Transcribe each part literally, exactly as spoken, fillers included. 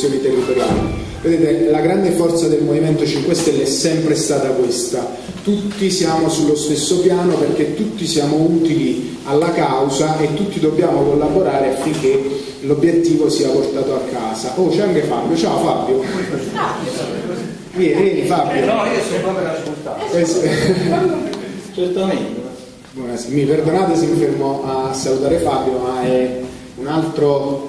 questioni territoriali. Vedete, la grande forza del Movimento cinque Stelle è sempre stata questa: tutti siamo sullo stesso piano perché tutti siamo utili alla causa e tutti dobbiamo collaborare affinché l'obiettivo sia portato a casa. Oh, c'è anche Fabio. Ciao Fabio. Vieni, vieni Fabio. No, io sono proprio ascoltato. Certamente. Buonasera. Mi perdonate se mi fermo a salutare Fabio, ma è un altro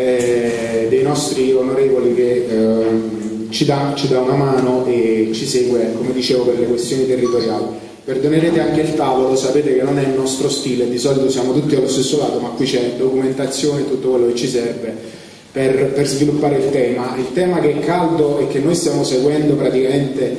eh, dei nostri onorevoli che eh, ci, dà, ci dà una mano e ci segue, come dicevo, per le questioni territoriali. Perdonerete anche il tavolo, sapete che non è il nostro stile, di solito siamo tutti allo stesso lato, ma qui c'è documentazione, tutto quello che ci serve per, per sviluppare il tema. Il tema che è caldo e che noi stiamo seguendo praticamente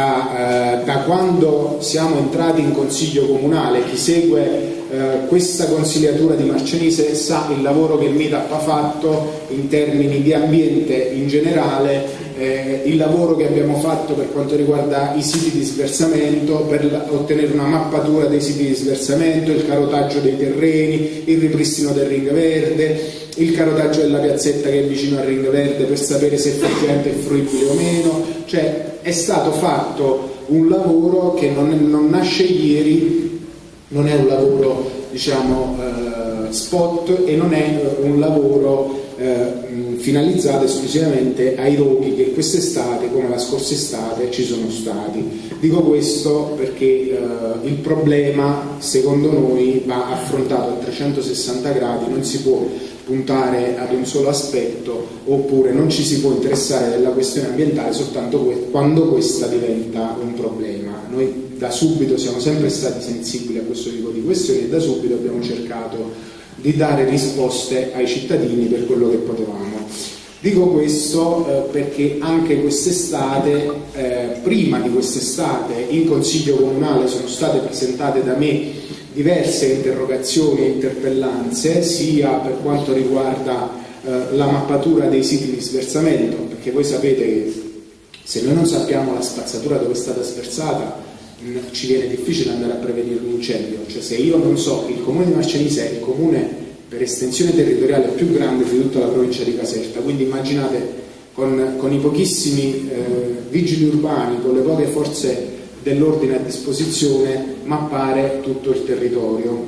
da, eh, da quando siamo entrati in consiglio comunale. Chi segue eh, questa consigliatura di Marcianise sa il lavoro che il Meetup ha fatto in termini di ambiente in generale, eh, il lavoro che abbiamo fatto per quanto riguarda i siti di sversamento, per ottenere una mappatura dei siti di sversamento, il carotaggio dei terreni, il ripristino del ring verde, il carotaggio della piazzetta che è vicino al ring verde per sapere se effettivamente è fruibile o meno. Cioè è stato fatto un lavoro che non, non nasce ieri, non è un lavoro diciamo eh, spot e non è un lavoro eh, finalizzato esclusivamente ai roghi che quest'estate come la scorsa estate ci sono stati. Dico questo perché eh, il problema secondo noi va affrontato a trecentosessanta gradi, non si può puntare ad un solo aspetto, oppure non ci si può interessare della questione ambientale soltanto que- quando questa diventa un problema. Noi da subito siamo sempre stati sensibili a questo tipo di questioni e da subito abbiamo cercato di dare risposte ai cittadini per quello che potevamo. Dico questo eh, perché anche quest'estate, eh, prima di quest'estate, in Consiglio Comunale sono state presentate da me diverse interrogazioni e interpellanze, sia per quanto riguarda eh, la mappatura dei siti di sversamento, perché voi sapete che se noi non sappiamo la spazzatura dove è stata sversata mh, ci viene difficile andare a prevenire un incendio. Cioè, se io non so, il comune di Marcianise è il comune per estensione territoriale più grande di tutta la provincia di Caserta, quindi immaginate con, con i pochissimi eh, vigili urbani, con le poche forze dell'ordine a disposizione, mappare tutto il territorio.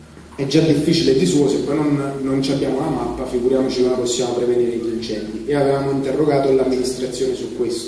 È già difficile di suo, se poi non, non abbiamo la mappa, figuriamoci come possiamo prevenire gli incendi. E avevamo interrogato l'amministrazione su questo.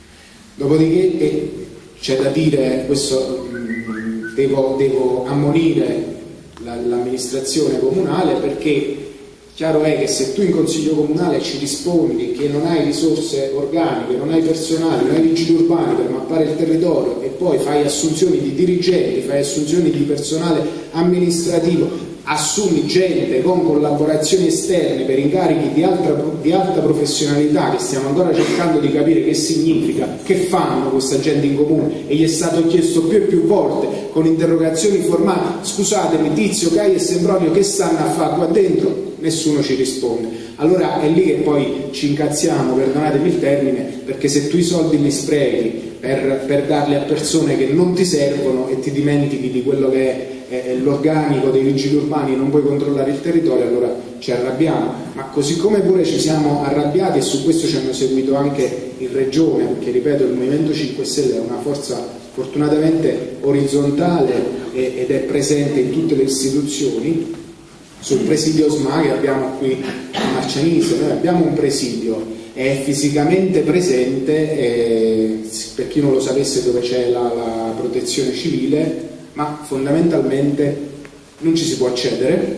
Dopodiché eh, c'è da dire, questo mh, devo, devo ammonire la, l'amministrazione comunale, perché chiaro è che se tu in consiglio comunale ci rispondi che non hai risorse organiche, non hai personale, non hai vigili urbani per mappare il territorio e poi fai assunzioni di dirigenti, fai assunzioni di personale amministrativo, assumi gente con collaborazioni esterne per incarichi di alta, di alta professionalità, che stiamo ancora cercando di capire che significa, che fanno questa gente in comune, e gli è stato chiesto più e più volte con interrogazioni formali: scusatemi, Tizio, Caio e Sempronio che stanno a fare qua dentro? Nessuno ci risponde. Allora è lì che poi ci incazziamo, perdonatemi il termine, perché se tu i soldi li sprechi per, per darli a persone che non ti servono e ti dimentichi di quello che è, è l'organico dei vigili urbani e non puoi controllare il territorio, allora ci arrabbiamo. Ma così come pure ci siamo arrabbiati, e su questo ci hanno seguito anche in regione, perché ripeto, il Movimento cinque Stelle è una forza fortunatamente orizzontale ed è presente in tutte le istituzioni. Sul presidio S M A che abbiamo qui a Marcianise, noi abbiamo un presidio, è fisicamente presente, eh, per chi non lo sapesse, dove c'è la, la protezione civile, ma fondamentalmente non ci si può accedere,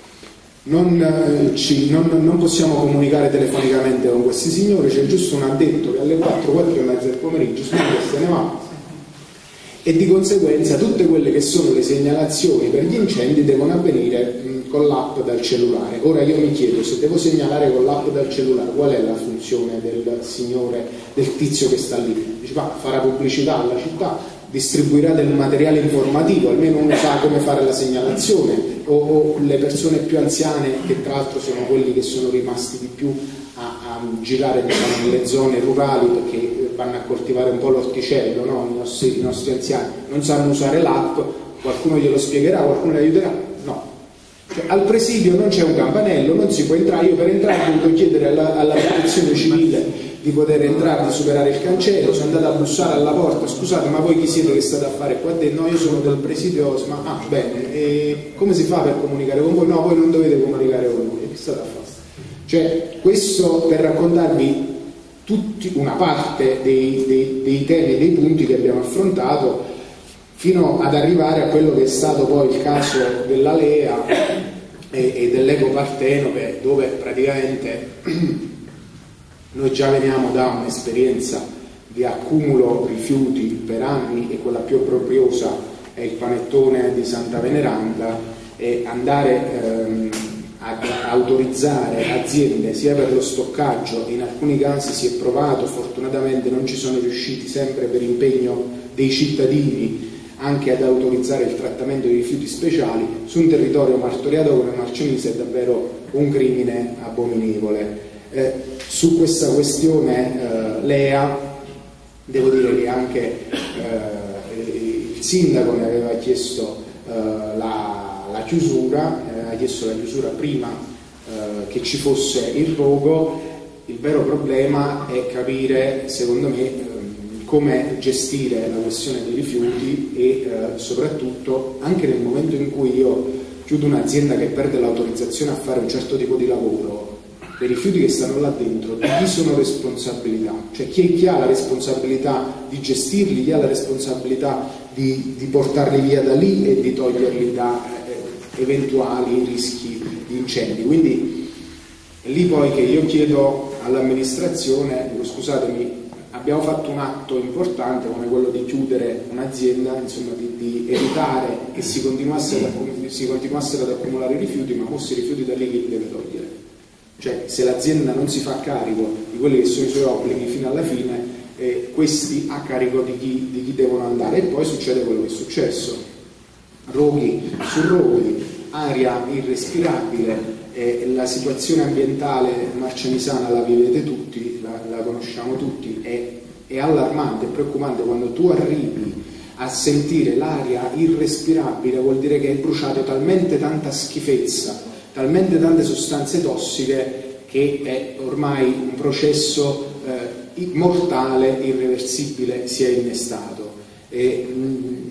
non, eh, ci, non, non possiamo comunicare telefonicamente con questi signori, c'è giusto un addetto che alle quattro, quattro e mezza del pomeriggio se ne va. E di conseguenza tutte quelle che sono le segnalazioni per gli incendi devono avvenire mh, con l'app dal cellulare. Ora io mi chiedo, se devo segnalare con l'app dal cellulare, qual è la funzione del signore, del tizio che sta lì? Dice, ma farà pubblicità alla città, distribuirà del materiale informativo, almeno uno sa come fare la segnalazione, o, o le persone più anziane, che tra l'altro sono quelli che sono rimasti di più a, a girare, diciamo, nelle zone rurali, perché vanno a coltivare un po' l'orticello, no? I, nostri, i nostri anziani non sanno usare l'app, qualcuno glielo spiegherà, qualcuno li aiuterà? No. Cioè, al presidio non c'è un campanello, non si può entrare. Io per entrare ho dovuto chiedere alla, alla protezione civile di poter entrare, di superare il cancello. Sono andato a bussare alla porta: scusate, ma voi chi siete che state a fare qua dentro? No, io sono del presidio. Ma ah, bene, e come si fa per comunicare con voi? No, voi non dovete comunicare con noi. Che state a fare? Cioè, questo per raccontarvi tutti, una parte dei, dei, dei temi e dei punti che abbiamo affrontato, fino ad arrivare a quello che è stato poi il caso della Lea e, e dell'Eco Partenope, dove praticamente noi già veniamo da un'esperienza di accumulo rifiuti per anni, e quella più appropriata è il panettone di Santa Veneranda, e andare ehm, a autorizzare aziende sia per lo stoccaggio, in alcuni casi si è provato, fortunatamente non ci sono riusciti, sempre per impegno dei cittadini, anche ad autorizzare il trattamento di rifiuti speciali su un territorio martoriato come Marcianise, è davvero un crimine abominevole. Eh, su questa questione eh, Lea, devo dire che anche eh, il sindaco ne aveva chiesto eh, la, la chiusura, eh, aveva chiesto la chiusura prima eh, che ci fosse il rogo. Il vero problema è capire, secondo me, eh, come gestire la questione dei rifiuti e eh, soprattutto anche nel momento in cui io chiudo un'azienda che perde l'autorizzazione a fare un certo tipo di lavoro, dei rifiuti che stanno là dentro, di chi sono responsabilità? Cioè chi, chi ha la responsabilità di gestirli, chi ha la responsabilità di, di portarli via da lì e di toglierli da eh, eventuali rischi di incendi. Quindi è lì poi che io chiedo all'amministrazione, dico, scusatemi, abbiamo fatto un atto importante come quello di chiudere un'azienda, insomma di, di evitare che si continuasse, ad, si continuassero ad accumulare rifiuti, ma questi rifiuti da lì chi li deve togliere? Cioè, se l'azienda non si fa carico di quelli che sono i suoi obblighi fino alla fine, eh, questi a carico di chi, di chi devono andare. E poi succede quello che è successo: roghi su roghi, aria irrespirabile, eh, la situazione ambientale marcianisana la vivete tutti, la, la conosciamo tutti, è, è allarmante, è preoccupante. Quando tu arrivi a sentire l'aria irrespirabile vuol dire che hai bruciato talmente tanta schifezza, talmente tante sostanze tossiche, che è ormai un processo eh, mortale, irreversibile, si è innestato. E, mh,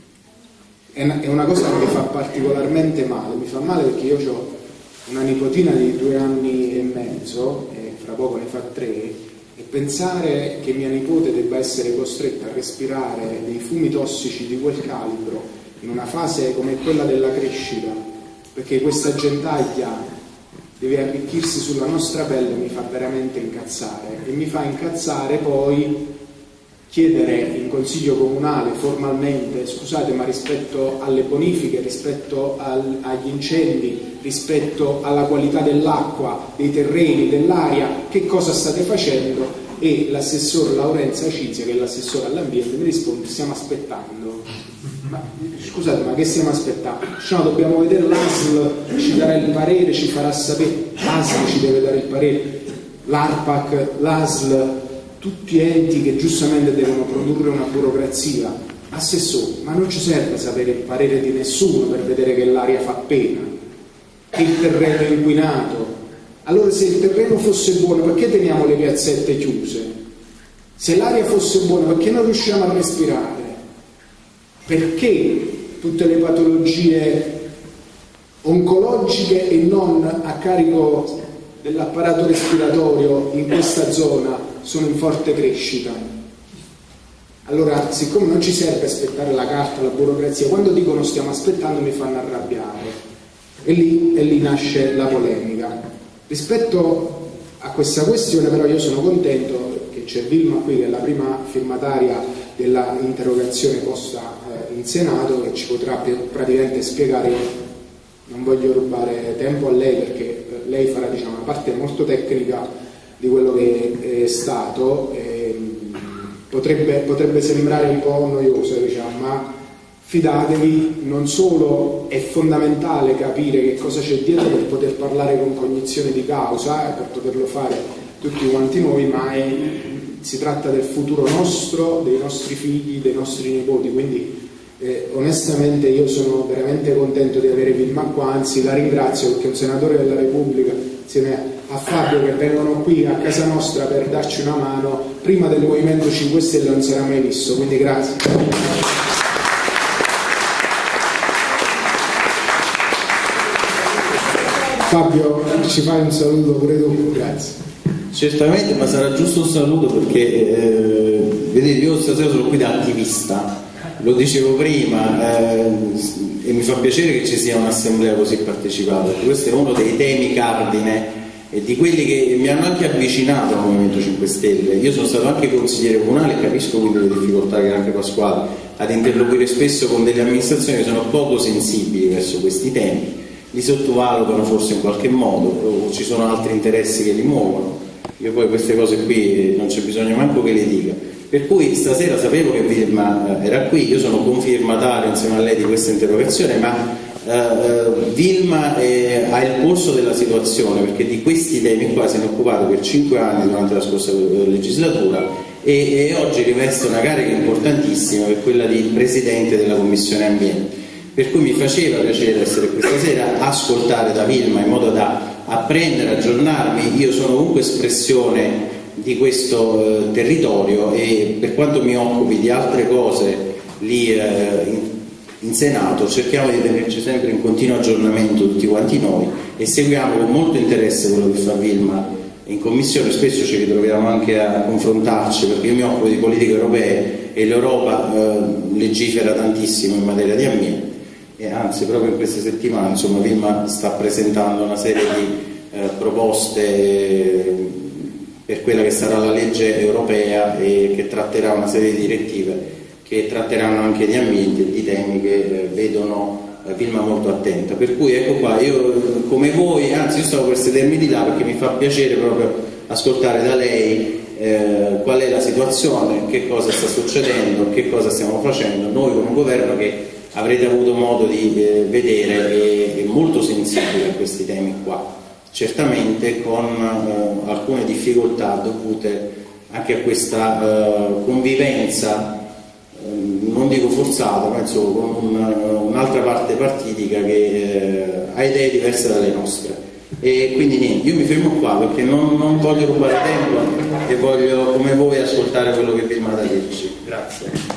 è, una, è una cosa che mi fa particolarmente male, mi fa male perché io ho una nipotina di due anni e mezzo, e fra poco ne fa tre, e pensare che mia nipote debba essere costretta a respirare dei fumi tossici di quel calibro in una fase come quella della crescita, perché questa gentaglia deve arricchirsi sulla nostra pelle, mi fa veramente incazzare. E mi fa incazzare poi chiedere in consiglio comunale formalmente: scusate, ma rispetto alle bonifiche, rispetto al, agli incendi, rispetto alla qualità dell'acqua, dei terreni, dell'aria, che cosa state facendo? E l'assessore Laurenza Cizia, che è l'assessore all'ambiente, mi risponde: stiamo aspettando. Ma scusate, ma che stiamo aspettando? No, dobbiamo vedere, l'A S L ci darà il parere, ci farà sapere. L'A S L ci deve dare il parere, l'ARPAC, l'A S L, tutti enti che giustamente devono produrre una burocrazia. Assessore, ma non ci serve sapere il parere di nessuno per vedere che l'aria fa pena, che il terreno è inquinato. Allora, se il terreno fosse buono, perché teniamo le piazzette chiuse? Se l'aria fosse buona, perché non riusciamo a respirare? Perché tutte le patologie oncologiche e non a carico dell'apparato respiratorio in questa zona sono in forte crescita? Allora, siccome non ci serve aspettare la carta, la burocrazia, quando dicono stiamo aspettando mi fanno arrabbiare, e lì, e lì nasce la polemica. Rispetto a questa questione però io sono contento che c'è Vilma qui, che è la prima firmataria della interrogazione posta eh, in Senato, che ci potrà praticamente spiegare. Non voglio rubare tempo a lei perché eh, lei farà, diciamo, una parte molto tecnica di quello che è stato. E, potrebbe, potrebbe sembrare un po' noioso, diciamo, ma fidatevi, non solo è fondamentale capire che cosa c'è dietro per poter parlare con cognizione di causa e per poterlo fare tutti quanti noi, ma è, si tratta del futuro nostro, dei nostri figli, dei nostri nipoti, quindi Eh, onestamente io sono veramente contento di avere Vilma qua, anzi la ringrazio perché un senatore della Repubblica insieme a Fabio che vengono qui a casa nostra per darci una mano prima del Movimento cinque Stelle non si era mai visto, quindi grazie. Fabio, ci fai un saluto pure tu? Grazie. Certamente, ma sarà giusto un saluto perché eh, vedete, io stasera sono qui da attivista. Lo dicevo prima, eh, e mi fa piacere che ci sia un'assemblea così partecipata, perché questo è uno dei temi cardine e di quelli che mi hanno anche avvicinato al Movimento cinque Stelle. Io sono stato anche consigliere comunale e capisco quindi le difficoltà che ha anche Pasquale ad interloquire spesso con delle amministrazioni che sono poco sensibili verso questi temi, li sottovalutano forse in qualche modo o ci sono altri interessi che li muovono. Io poi queste cose qui non c'è bisogno manco che le dica. Per cui stasera sapevo che Vilma eh, era qui, io sono confirmatario insieme a lei di questa interrogazione, ma eh, Vilma eh, ha il polso della situazione perché di questi temi qua se ne è occupato per cinque anni durante la scorsa legislatura e, e oggi riveste una carica importantissima che è quella di Presidente della Commissione Ambiente. Per cui mi faceva piacere essere qui stasera, ascoltare da Vilma in modo da apprendere, aggiornarmi. Io sono comunque espressione di questo eh, territorio e per quanto mi occupi di altre cose lì eh, in, in Senato cerchiamo di tenerci sempre in continuo aggiornamento tutti quanti noi e seguiamo con molto interesse quello che fa Vilma in commissione. Spesso ci ritroviamo anche a confrontarci perché io mi occupo di politiche europee e l'Europa eh, legifera tantissimo in materia di ambiente e anzi proprio in queste settimane insomma Vilma sta presentando una serie di eh, proposte per quella che sarà la legge europea e che tratterà una serie di direttive che tratteranno anche di ambiente e di temi che eh, vedono eh, Vilma molto attenta. Per cui ecco qua, io come voi, anzi io stavo per sedermi di là perché mi fa piacere proprio ascoltare da lei eh, qual è la situazione, che cosa sta succedendo, che cosa stiamo facendo. Noi come governo che avrete avuto modo di eh, vedere è, è molto sensibile a questi temi qua. Certamente con eh, alcune difficoltà dovute anche a questa eh, convivenza, eh, non dico forzata, ma insomma con un, un'altra parte partitica che eh, ha idee diverse dalle nostre. E quindi niente, io mi fermo qua perché non, non voglio rubare tempo e voglio come voi ascoltare quello che Vilma ha da dirci. Grazie.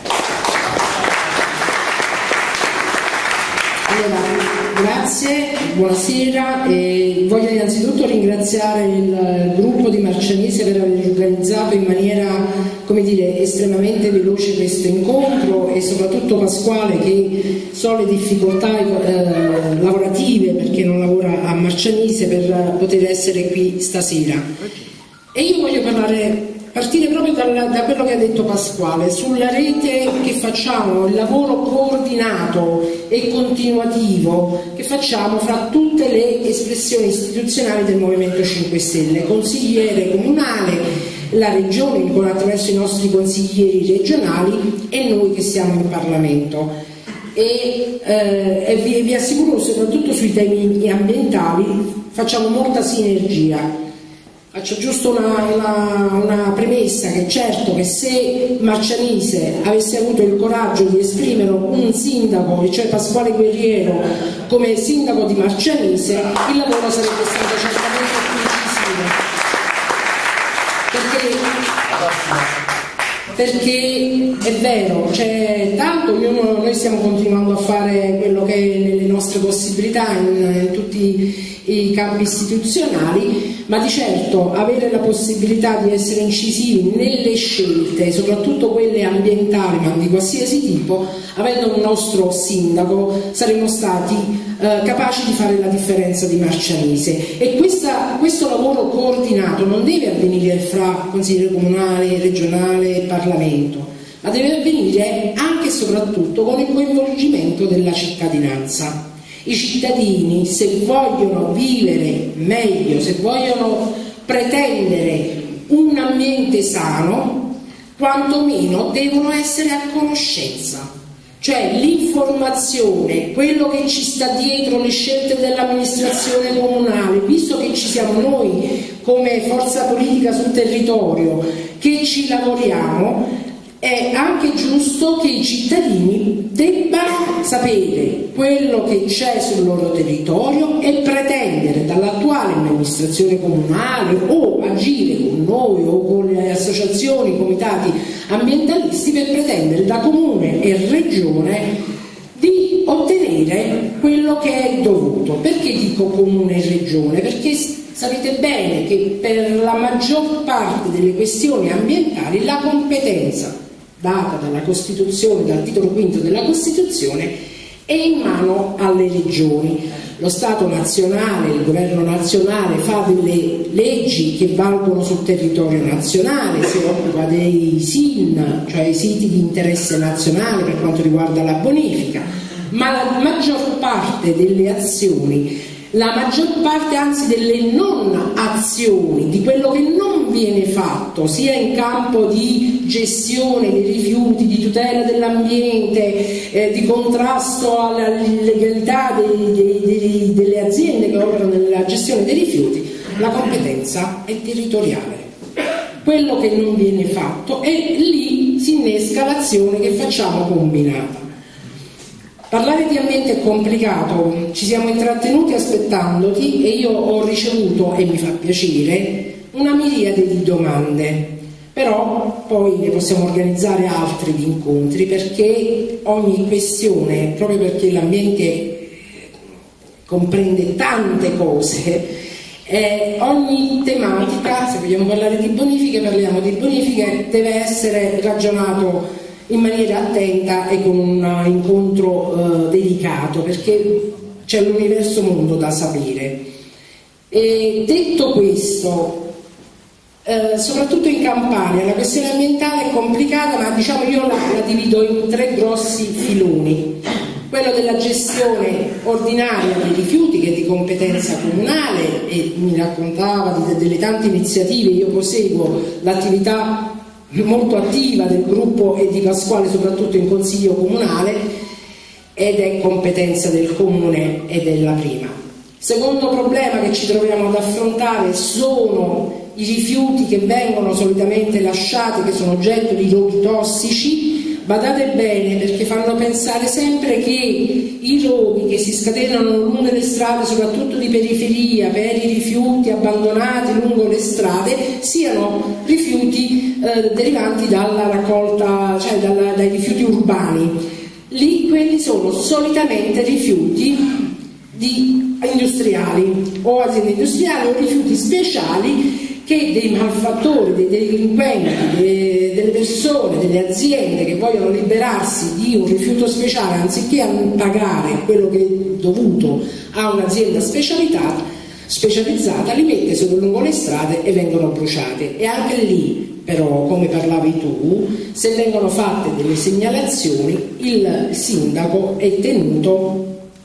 Allora, grazie, buonasera e voglio innanzitutto ringraziare il gruppo di Marcianise per aver organizzato in maniera, come dire, estremamente veloce questo incontro e soprattutto Pasquale che so le difficoltà eh, lavorative perché non lavora a Marcianise per poter essere qui stasera. E io voglio parlare partire proprio dal, da quello che ha detto Pasquale sulla rete che facciamo, il lavoro coordinato e continuativo che facciamo fra tutte le espressioni istituzionali del Movimento cinque Stelle, consigliere comunale, la regione attraverso i nostri consiglieri regionali e noi che siamo in Parlamento. E, eh, e vi, vi assicuro soprattutto sui temi ambientali facciamo molta sinergia. Faccio giusto una, una, una premessa che certo che se Marcianise avesse avuto il coraggio di esprimere un sindaco, cioè Pasquale Guerriero, come sindaco di Marcianise, il lavoro sarebbe stato certamente più incisivo. Perché, perché è vero, cioè, tanto ognuno, noi stiamo continuando a fare quello che è nelle nostre possibilità in, in tutti i campi istituzionali, ma di certo avere la possibilità di essere incisivi nelle scelte, soprattutto quelle ambientali, ma di qualsiasi tipo, avendo un nostro sindaco saremmo stati eh, capaci di fare la differenza di Marcianise. E questa, questo lavoro coordinato non deve avvenire fra consigliere comunale, regionale e Parlamento, ma deve avvenire anche e soprattutto con il coinvolgimento della cittadinanza. I cittadini, se vogliono vivere meglio, se vogliono pretendere un ambiente sano, quantomeno devono essere a conoscenza. Cioè l'informazione, quello che ci sta dietro le scelte dell'amministrazione comunale, visto che ci siamo noi come forza politica sul territorio, che ci lavoriamo, è anche giusto che i cittadini debbano sapere quello che c'è sul loro territorio e pretendere dall'attuale amministrazione comunale o agire con noi o con le associazioni, i comitati ambientalisti, per pretendere da comune e regione di ottenere quello che è dovuto. Perché dico comune e regione? Perché sapete bene che per la maggior parte delle questioni ambientali la competenza data dalla Costituzione, dal titolo quinto della Costituzione, è in mano alle regioni. Lo Stato nazionale, il governo nazionale fa delle leggi che valgono sul territorio nazionale, si occupa dei S I N, cioè i siti di interesse nazionale per quanto riguarda la bonifica, ma la maggior parte delle azioni, la maggior parte anzi delle non azioni, di quello che non viene fatto sia in campo di gestione dei rifiuti, di tutela dell'ambiente, eh, di contrasto all'illegalità dei, dei, dei, delle aziende che operano nella gestione dei rifiuti, la competenza è territoriale. Quello che non viene fatto, e lì si innesca l'azione che facciamo combinata. Parlare di ambiente è complicato, ci siamo intrattenuti aspettandoti e io ho ricevuto, e mi fa piacere, una miriade di domande, però poi ne possiamo organizzare altri di incontri, perché ogni questione, proprio perché l'ambiente comprende tante cose, eh, ogni tematica, se vogliamo parlare di bonifiche, parliamo di bonifiche, deve essere ragionato in maniera attenta e con un incontro eh, dedicato, perché c'è l'universo mondo da sapere. E detto questo, eh, soprattutto in Campania la questione ambientale è complicata, ma diciamo io la, la divido in tre grossi filoni: quello della gestione ordinaria dei rifiuti, che è di competenza comunale, e mi raccontava di, delle tante iniziative. Io proseguo l'attività molto attiva del gruppo e di Pasquale, soprattutto in consiglio comunale, ed è competenza del comune ed è la prima. Secondo problema che ci troviamo ad affrontare sono i rifiuti che vengono solitamente lasciati, che sono oggetto di roghi tossici. Badate bene, perché fanno pensare sempre che i roghi che si scatenano lungo le strade, soprattutto di periferia, per i rifiuti abbandonati lungo le strade, siano rifiuti eh, derivanti dalla raccolta, cioè dalla, dai rifiuti urbani. Lì quelli sono solitamente rifiuti di industriali o aziende industriali o rifiuti speciali che dei malfattori, dei delinquenti, dei, delle persone, delle aziende che vogliono liberarsi di un rifiuto speciale, anziché pagare quello che è dovuto a un'azienda specializzata, li mette solo lungo le strade e vengono bruciate. E anche lì, però, come parlavi tu, se vengono fatte delle segnalazioni, il sindaco è tenuto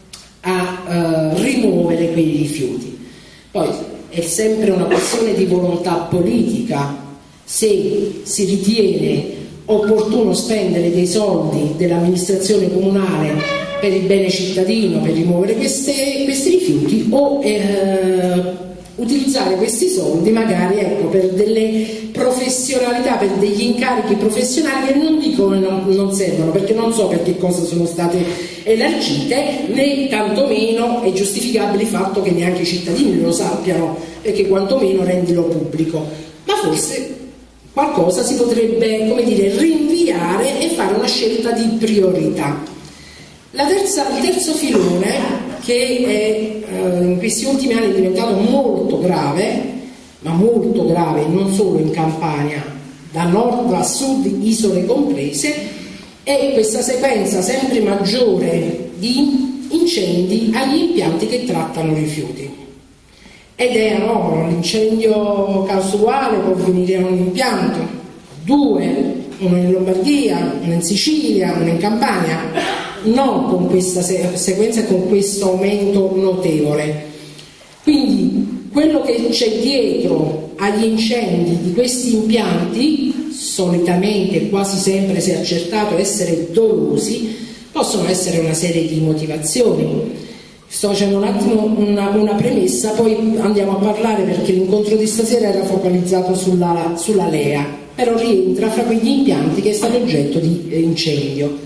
a uh, rimuovere quei rifiuti. Poi è sempre una questione di volontà politica. Se si ritiene opportuno spendere dei soldi dell'amministrazione comunale per il bene cittadino, per rimuovere queste, questi rifiuti, o eh, utilizzare questi soldi magari, ecco, per delle professionalità, per degli incarichi professionali che non dico non, non servono, perché non so per che cosa sono state elargite, né tantomeno è giustificabile il fatto che neanche i cittadini lo sappiano, perché quantomeno rendilo pubblico. Ma forse qualcosa si potrebbe, come dire, rinviare e fare una scelta di priorità. La terza, il terzo filone, che è, eh, in questi ultimi anni è diventato molto grave, ma molto grave non solo in Campania, da nord a sud, isole comprese, è questa sequenza sempre maggiore di incendi agli impianti che trattano rifiuti. Ed è anomalo, l'incendio casuale può avvenire a un impianto, due, uno in Lombardia, uno in Sicilia, uno in Campania, non con questa sequenza e con questo aumento notevole. Quindi quello che c'è dietro agli incendi di questi impianti, solitamente, quasi sempre si è accertato essere dolosi, possono essere una serie di motivazioni. Sto facendo un attimo una, una premessa, poi andiamo a parlare, perché l'incontro di stasera era focalizzato sulla, sulla L E A. però rientra fra quegli impianti che è stato oggetto di eh, incendio.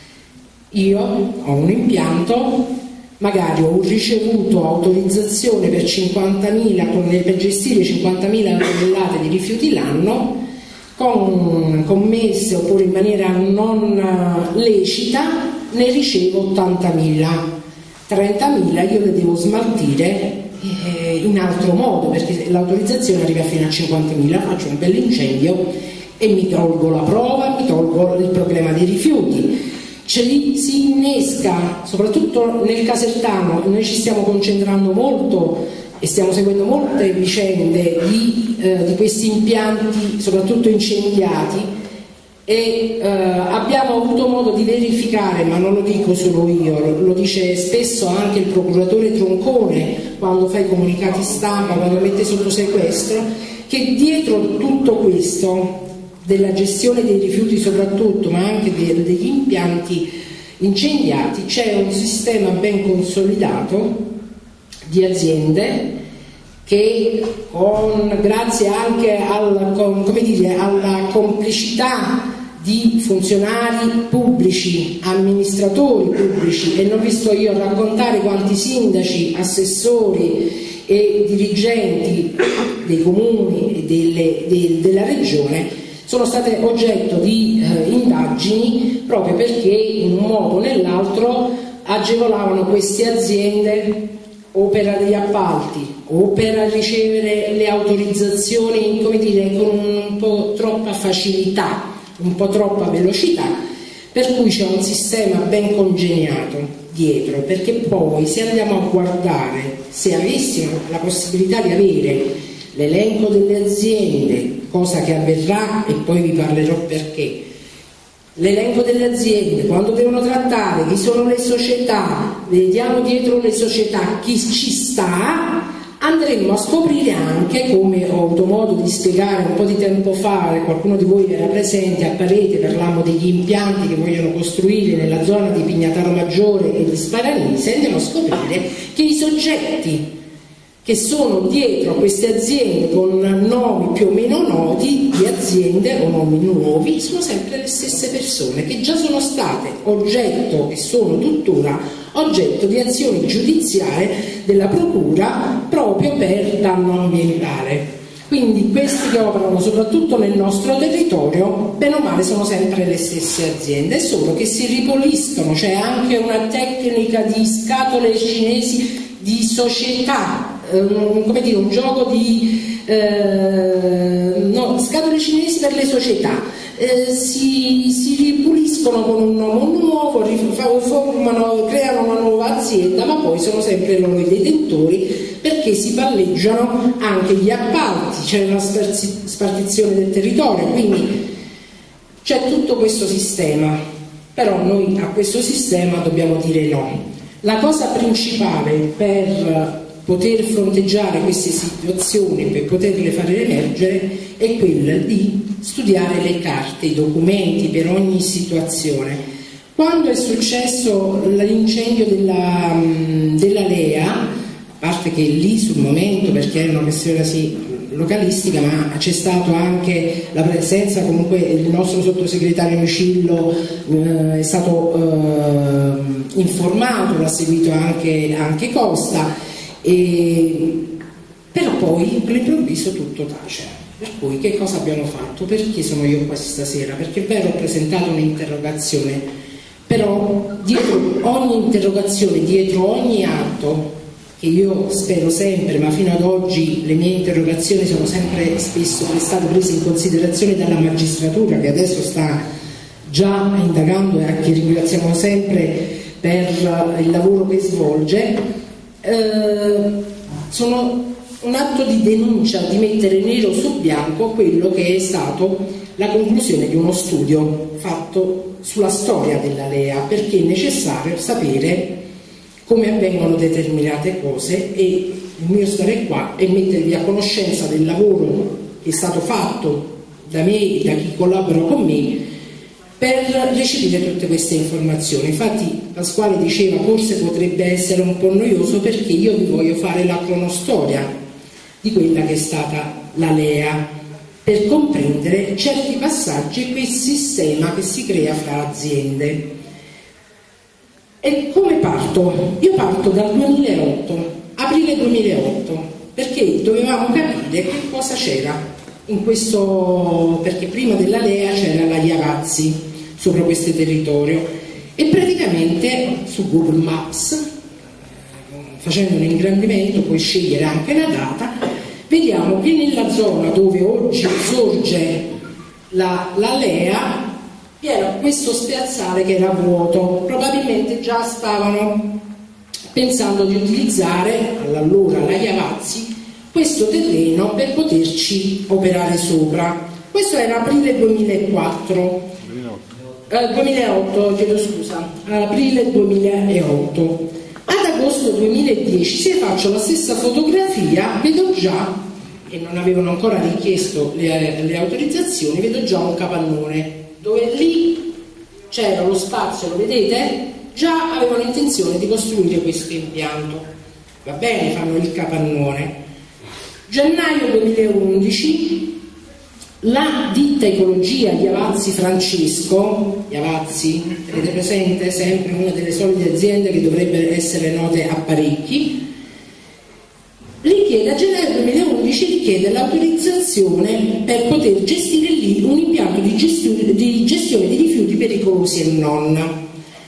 Io ho un impianto, magari ho ricevuto autorizzazione per cinquantamila, per gestire cinquantamila tonnellate di rifiuti l'anno, con commesse oppure in maniera non lecita ne ricevo ottantamila. trentamila io le devo smaltire eh, in altro modo, perché l'autorizzazione arriva fino a cinquantamila, faccio un bel incendio e mi tolgo la prova, mi tolgo il problema dei rifiuti. Ce li si innesca, soprattutto nel Casertano, noi ci stiamo concentrando molto e stiamo seguendo molte vicende di, eh, di questi impianti, soprattutto incendiati, e eh, abbiamo avuto modo di verificare, ma non lo dico solo io, lo, lo dice spesso anche il procuratore Troncone quando fa i comunicati stampa, quando mette sotto sequestro, che dietro tutto questo, della gestione dei rifiuti soprattutto, ma anche de, degli impianti incendiati, c'è un sistema ben consolidato di aziende che con, grazie anche al, con, come dire, alla complicità di funzionari pubblici, amministratori pubblici, e non vi sto io a raccontare quanti sindaci, assessori e dirigenti dei comuni e delle, de, della regione sono state oggetto di eh, indagini proprio perché in un modo o nell'altro agevolavano queste aziende o per degli appalti o per ricevere le autorizzazioni, come dire, con un po' troppa facilità, un po' troppa velocità, per cui c'è un sistema ben congegnato dietro, perché poi se andiamo a guardare, se avessimo la possibilità di avere l'elenco delle aziende, cosa che avverrà e poi vi parlerò perché, l'elenco delle aziende, quando devono trattare, chi sono le società, vediamo dietro le società chi ci sta, andremo a scoprire anche, come ho avuto modo di spiegare un po' di tempo fa, qualcuno di voi era presente a Parete, parlavamo degli impianti che vogliono costruire nella zona di Pignataro Maggiore e di Sparanise, andiamo a scoprire che i soggetti che sono dietro a queste aziende con nomi più o meno noti di aziende o nomi nuovi sono sempre le stesse persone che già sono state oggetto e sono tuttora oggetto di azioni giudiziarie della procura proprio per danno ambientale. Quindi questi che operano soprattutto nel nostro territorio, bene o male, sono sempre le stesse aziende, solo che si ripuliscono, c'è anche una tecnica di scatole cinesi di società, Um, come dire, un gioco di eh, no, scatole cinesi per le società, eh, si, si ripuliscono con un nome nuovo, formano, creano una nuova azienda, ma poi sono sempre loro i detentori perché si palleggiano anche gli appalti, c'è una spartizione del territorio, quindi c'è tutto questo sistema, però noi a questo sistema dobbiamo dire no. La cosa principale per poter fronteggiare queste situazioni, per poterle fare emergere, è quella di studiare le carte, i documenti per ogni situazione. Quando è successo l'incendio della, della Lea, a parte che lì sul momento, perché era una questione sì, localistica, ma c'è stato anche la presenza, comunque il nostro sottosegretario Micillo eh, è stato eh, informato, l'ha seguito anche, anche Costa. E, però poi all'improvviso tutto tace, per cui che cosa abbiamo fatto? Perché sono io qua stasera? Perché è vero, ho presentato un'interrogazione, però dietro ogni interrogazione, dietro ogni atto, che io spero sempre, ma fino ad oggi le mie interrogazioni sono sempre spesso state prese in considerazione dalla magistratura, che adesso sta già indagando e a chi ringraziamo sempre per il lavoro che svolge. Eh, sono un atto di denuncia, di mettere nero su bianco quello che è stato la conclusione di uno studio fatto sulla storia della Lea, perché è necessario sapere come avvengono determinate cose, e il mio stare qua è mettervi a conoscenza del lavoro che è stato fatto da me e da chi collabora con me per recepire tutte queste informazioni. Infatti Pasquale diceva forse potrebbe essere un po' noioso perché io vi voglio fare la cronostoria di quella che è stata la Lea, per comprendere certi passaggi e quel sistema che si crea fra aziende. E come parto? Io parto dal duemilaotto, aprile duemilaotto, perché dovevamo capire che cosa c'era in questo, perché prima della Lea c'era la Iavazzi sopra questo territorio e praticamente su Google Maps, facendo un ingrandimento, puoi scegliere anche la data, vediamo che nella zona dove oggi sorge la, la Lea era questo spiazzale che era vuoto. Probabilmente già stavano pensando di utilizzare allora la Iavazzi questo terreno per poterci operare sopra. Questo era aprile duemilaquattro, eh, duemilaotto, chiedo scusa, aprile duemilaotto. Ad agosto duemiladieci, se faccio la stessa fotografia, vedo già, e non avevano ancora richiesto le, le autorizzazioni, vedo già un capannone, dove lì c'era lo spazio, lo vedete? Già avevano intenzione di costruire questo impianto. Va bene, fanno il capannone. Gennaio duemilaundici, la ditta Ecologia Iavazzi Francesco, Iavazzi, avete presente? Sempre una delle solite aziende che dovrebbero essere note a parecchi, richiede, a gennaio duemilaundici richiede l'autorizzazione per poter gestire lì un impianto di gestione di, gestione di rifiuti pericolosi e non.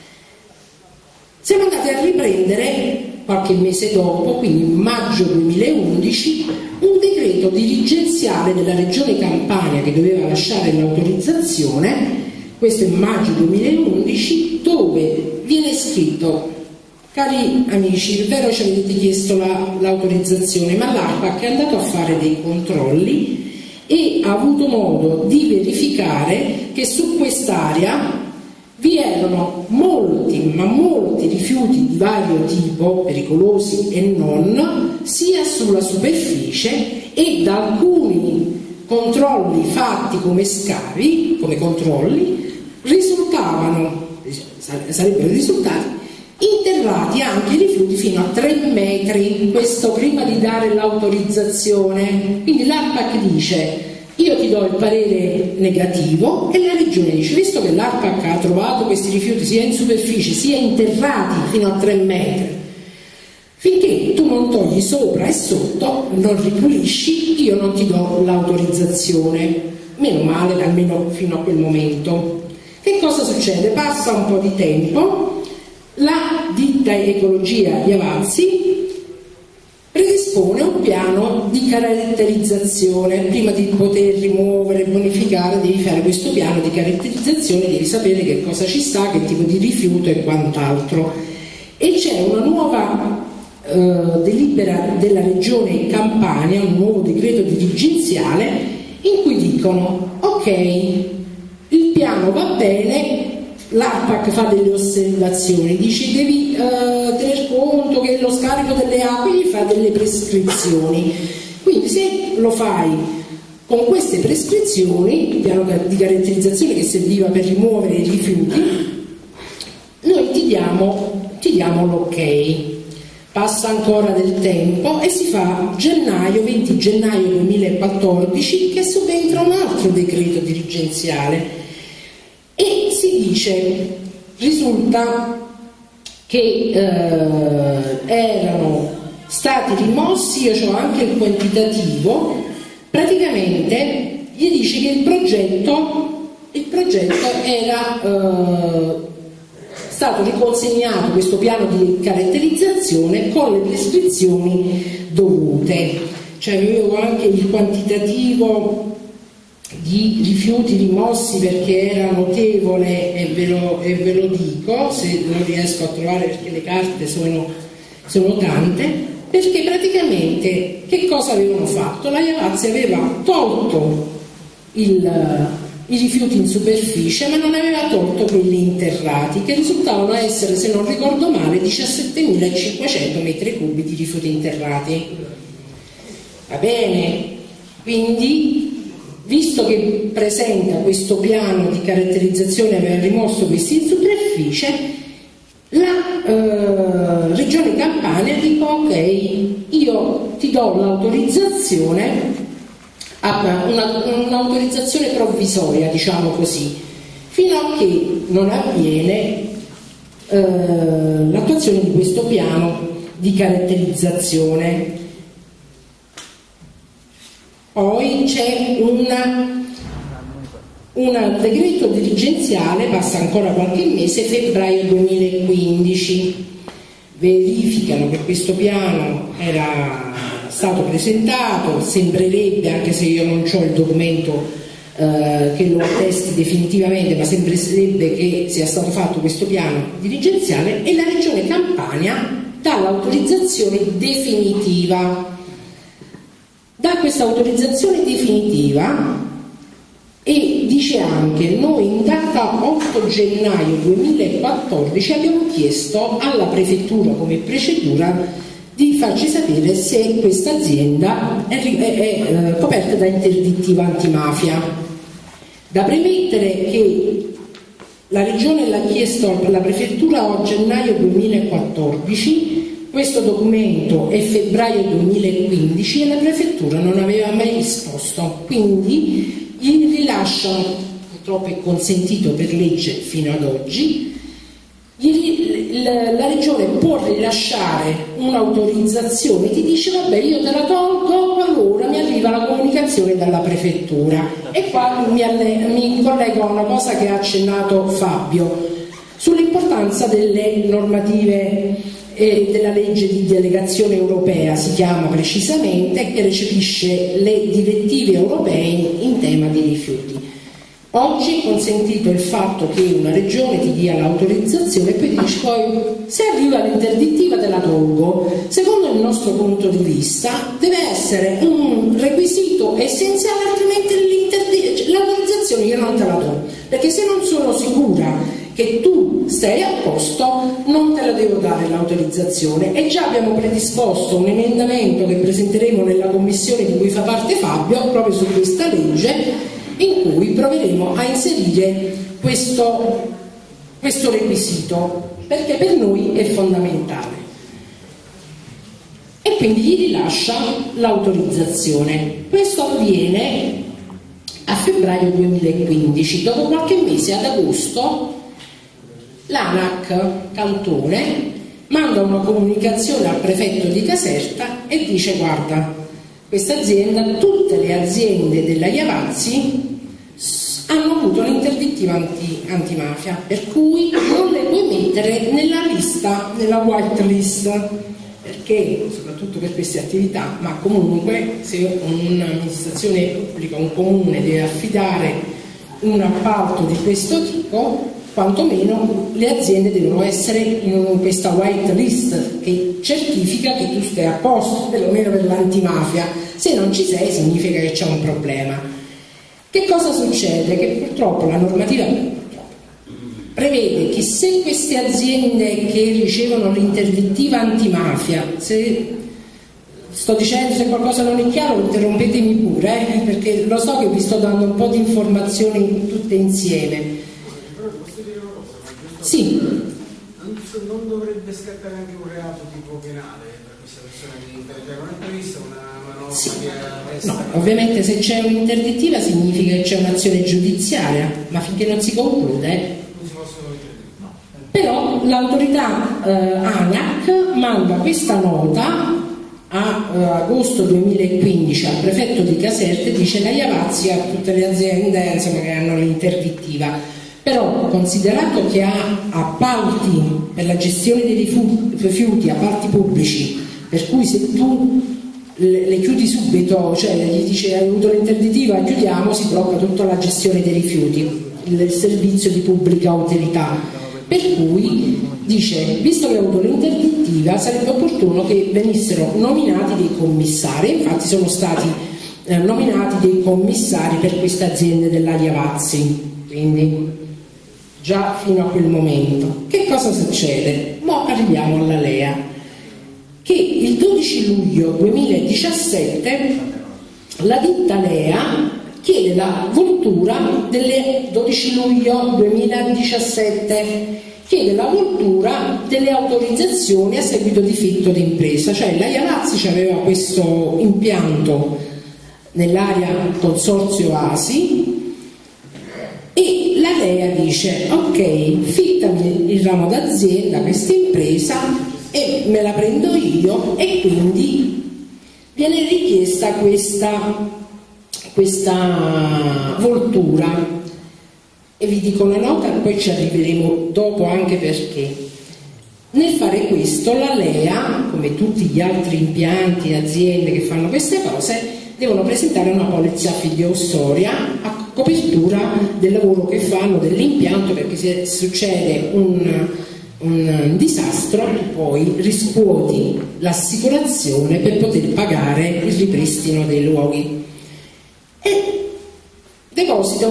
Siamo andati a riprendere qualche mese dopo, quindi in maggio duemilaundici, un decreto dirigenziale della Regione Campania che doveva lasciare l'autorizzazione, questo è maggio duemilaundici, dove viene scritto: cari amici, è vero ci avete chiesto la, l'autorizzazione, ma l'ARPAC è andato a fare dei controlli e ha avuto modo di verificare che su quest'area vi erano molti, ma molti rifiuti di vario tipo, pericolosi e non, sia sulla superficie, e da alcuni controlli fatti come scavi, come controlli, risultavano, sarebbero risultati interrati anche i rifiuti fino a tre metri, questo prima di dare l'autorizzazione. Quindi l'ARPAC dice: io ti do il parere negativo, e la regione dice: visto che l'ARPAC ha trovato questi rifiuti sia in superficie sia interrati fino a tre metri, finché tu non togli sopra e sotto, non ripulisci, io non ti do l'autorizzazione. Meno male, almeno fino a quel momento. Che cosa succede? Passa un po' di tempo, la ditta Ecologia Iavazzi predispone un piano di caratterizzazione. Prima di poter rimuovere e bonificare devi fare questo piano di caratterizzazione, devi sapere che cosa ci sta, che tipo di rifiuto e quant'altro. E c'è una nuova eh, delibera della Regione Campania, un nuovo decreto dirigenziale in cui dicono: ok, il piano va bene, l'ARPAC fa delle osservazioni, dice devi uh, tener conto che lo scarico delle acque gli fa delle prescrizioni, quindi se lo fai con queste prescrizioni, il piano di caratterizzazione che serviva per rimuovere i rifiuti, noi ti diamo, ti diamo l'ok. Passa ancora del tempo e si fa gennaio, venti gennaio duemilaquattordici, che subentra un altro decreto dirigenziale. E si dice, risulta che eh, erano stati rimossi, io ho anche il quantitativo, praticamente gli dice che il progetto, il progetto era eh, stato riconsegnato, questo piano di caratterizzazione, con le prescrizioni dovute. Cioè avevo anche il quantitativo di rifiuti rimossi perché era notevole, e ve lo, e ve lo dico, se non riesco a trovare perché le carte sono, sono tante, perché praticamente che cosa avevano fatto? La Iavazzi aveva tolto il, i rifiuti in superficie, ma non aveva tolto quelli interrati, che risultavano essere, se non ricordo male, diciassettemilacinquecento metri cubi di rifiuti interrati. Va bene? Quindi, visto che presenta questo piano di caratterizzazione, aveva rimosso questi in superficie, la eh, Regione Campania dice: ok, io ti do l'autorizzazione una, un'autorizzazione provvisoria, diciamo così, fino a che non avviene eh, l'attuazione di questo piano di caratterizzazione. Poi c'è una, un decreto dirigenziale, passa ancora qualche mese, febbraio duemilaquindici, verificano che questo piano era stato presentato, sembrerebbe, anche se io non ho il documento eh, che lo attesti definitivamente, ma sembrerebbe che sia stato fatto questo piano dirigenziale, e la Regione Campania dà l'autorizzazione definitiva. Da questa autorizzazione definitiva e dice anche: noi in data otto gennaio duemilaquattordici abbiamo chiesto alla prefettura come procedura di farci sapere se questa azienda è, è, è, è coperta da interdittiva antimafia. Da premettere che la Regione l'ha chiesto alla prefettura a gennaio duemilaquattordici, questo documento è febbraio duemilaquindici e la prefettura non aveva mai risposto, quindi gli rilasciano, purtroppo è consentito per legge fino ad oggi, gli, la, la Regione può rilasciare un'autorizzazione, ti dice vabbè io te la tolgo, allora mi arriva la comunicazione dalla prefettura. E qua mi, mi collego a una cosa che ha accennato Fabio sull'importanza delle normative e della legge di delegazione europea, si chiama precisamente, che recepisce le direttive europee in tema di rifiuti. Oggi è consentito il fatto che una regione ti dia l'autorizzazione e poi dici poi se arriva l'interdittiva te la tolgo. Secondo il nostro punto di vista deve essere un requisito essenziale, altrimenti l'autorizzazione io non te la do, perché se non sono sicura che tu stai a posto non te la devo dare l'autorizzazione. E già abbiamo predisposto un emendamento che presenteremo nella commissione di cui fa parte Fabio proprio su questa legge, in cui proveremo a inserire questo, questo requisito, perché per noi è fondamentale. E quindi gli rilascia l'autorizzazione. Questo avviene a febbraio duemilaquindici. Dopo qualche mese, ad agosto, l'ANAC Cantone manda una comunicazione al prefetto di Caserta e dice: guarda, questa azienda, tutte le aziende della Iavazzi hanno avuto l'interdittiva anti, antimafia, per cui non le puoi mettere nella lista, nella white list, perché soprattutto per queste attività, ma comunque se un'amministrazione pubblica, un comune deve affidare un appalto di questo tipo, quantomeno le aziende devono essere in questa white list che certifica che tu stai a posto, perlomeno per l'antimafia. Se non ci sei significa che c'è un problema. Che cosa succede? Che purtroppo la normativa prevede che se queste aziende che ricevono l'interdittiva antimafia, se sto dicendo se qualcosa non è chiaro interrompetemi pure, eh, perché lo so che vi sto dando un po' di informazioni tutte insieme. Sì. Non dovrebbe scattare anche un reato tipo penale per questa persona che cioè, non è prevista una, una norma sì. che No, ovviamente se c'è un'interdittiva significa che c'è un'azione giudiziaria, ma finché non si conclude non si possono no. Però l'autorità eh, ANAC manda questa nota a eh, agosto duemilaquindici al prefetto di Caserta e dice: la Iavazzi a tutte le aziende insomma, che hanno l'interdittiva, però considerato che ha appalti per la gestione dei rifiuti, appalti pubblici, per cui se tu le, le chiudi subito, cioè gli dice hai avuto l'interdittiva, chiudiamo, si blocca tutta la gestione dei rifiuti, il servizio di pubblica utilità. Per cui dice, visto che ha avuto l'interdittiva, sarebbe opportuno che venissero nominati dei commissari. Infatti sono stati eh, nominati dei commissari per queste aziende della Iavazzi, quindi già fino a quel momento. Che cosa succede? Mo arriviamo alla L E A, che il dodici luglio duemiladiciassette la ditta L E A chiede la voltura delle dodici luglio duemiladiciassette chiede la voltura delle autorizzazioni a seguito di fitto d'impresa, cioè la Iavazzi aveva questo impianto nell'area Consorzio Asi, e la Lea dice ok, fittami il ramo d'azienda, questa impresa, e me la prendo io, e quindi viene richiesta questa, questa voltura. E vi dico una nota, poi ci arriveremo dopo anche perché. Nel fare questo la Lea, come tutti gli altri impianti e aziende che fanno queste cose, devono presentare una polizza fideiussoria a copertura del lavoro che fanno, dell'impianto, perché se succede un, un disastro poi riscuoti l'assicurazione per poter pagare il ripristino dei luoghi. E deposita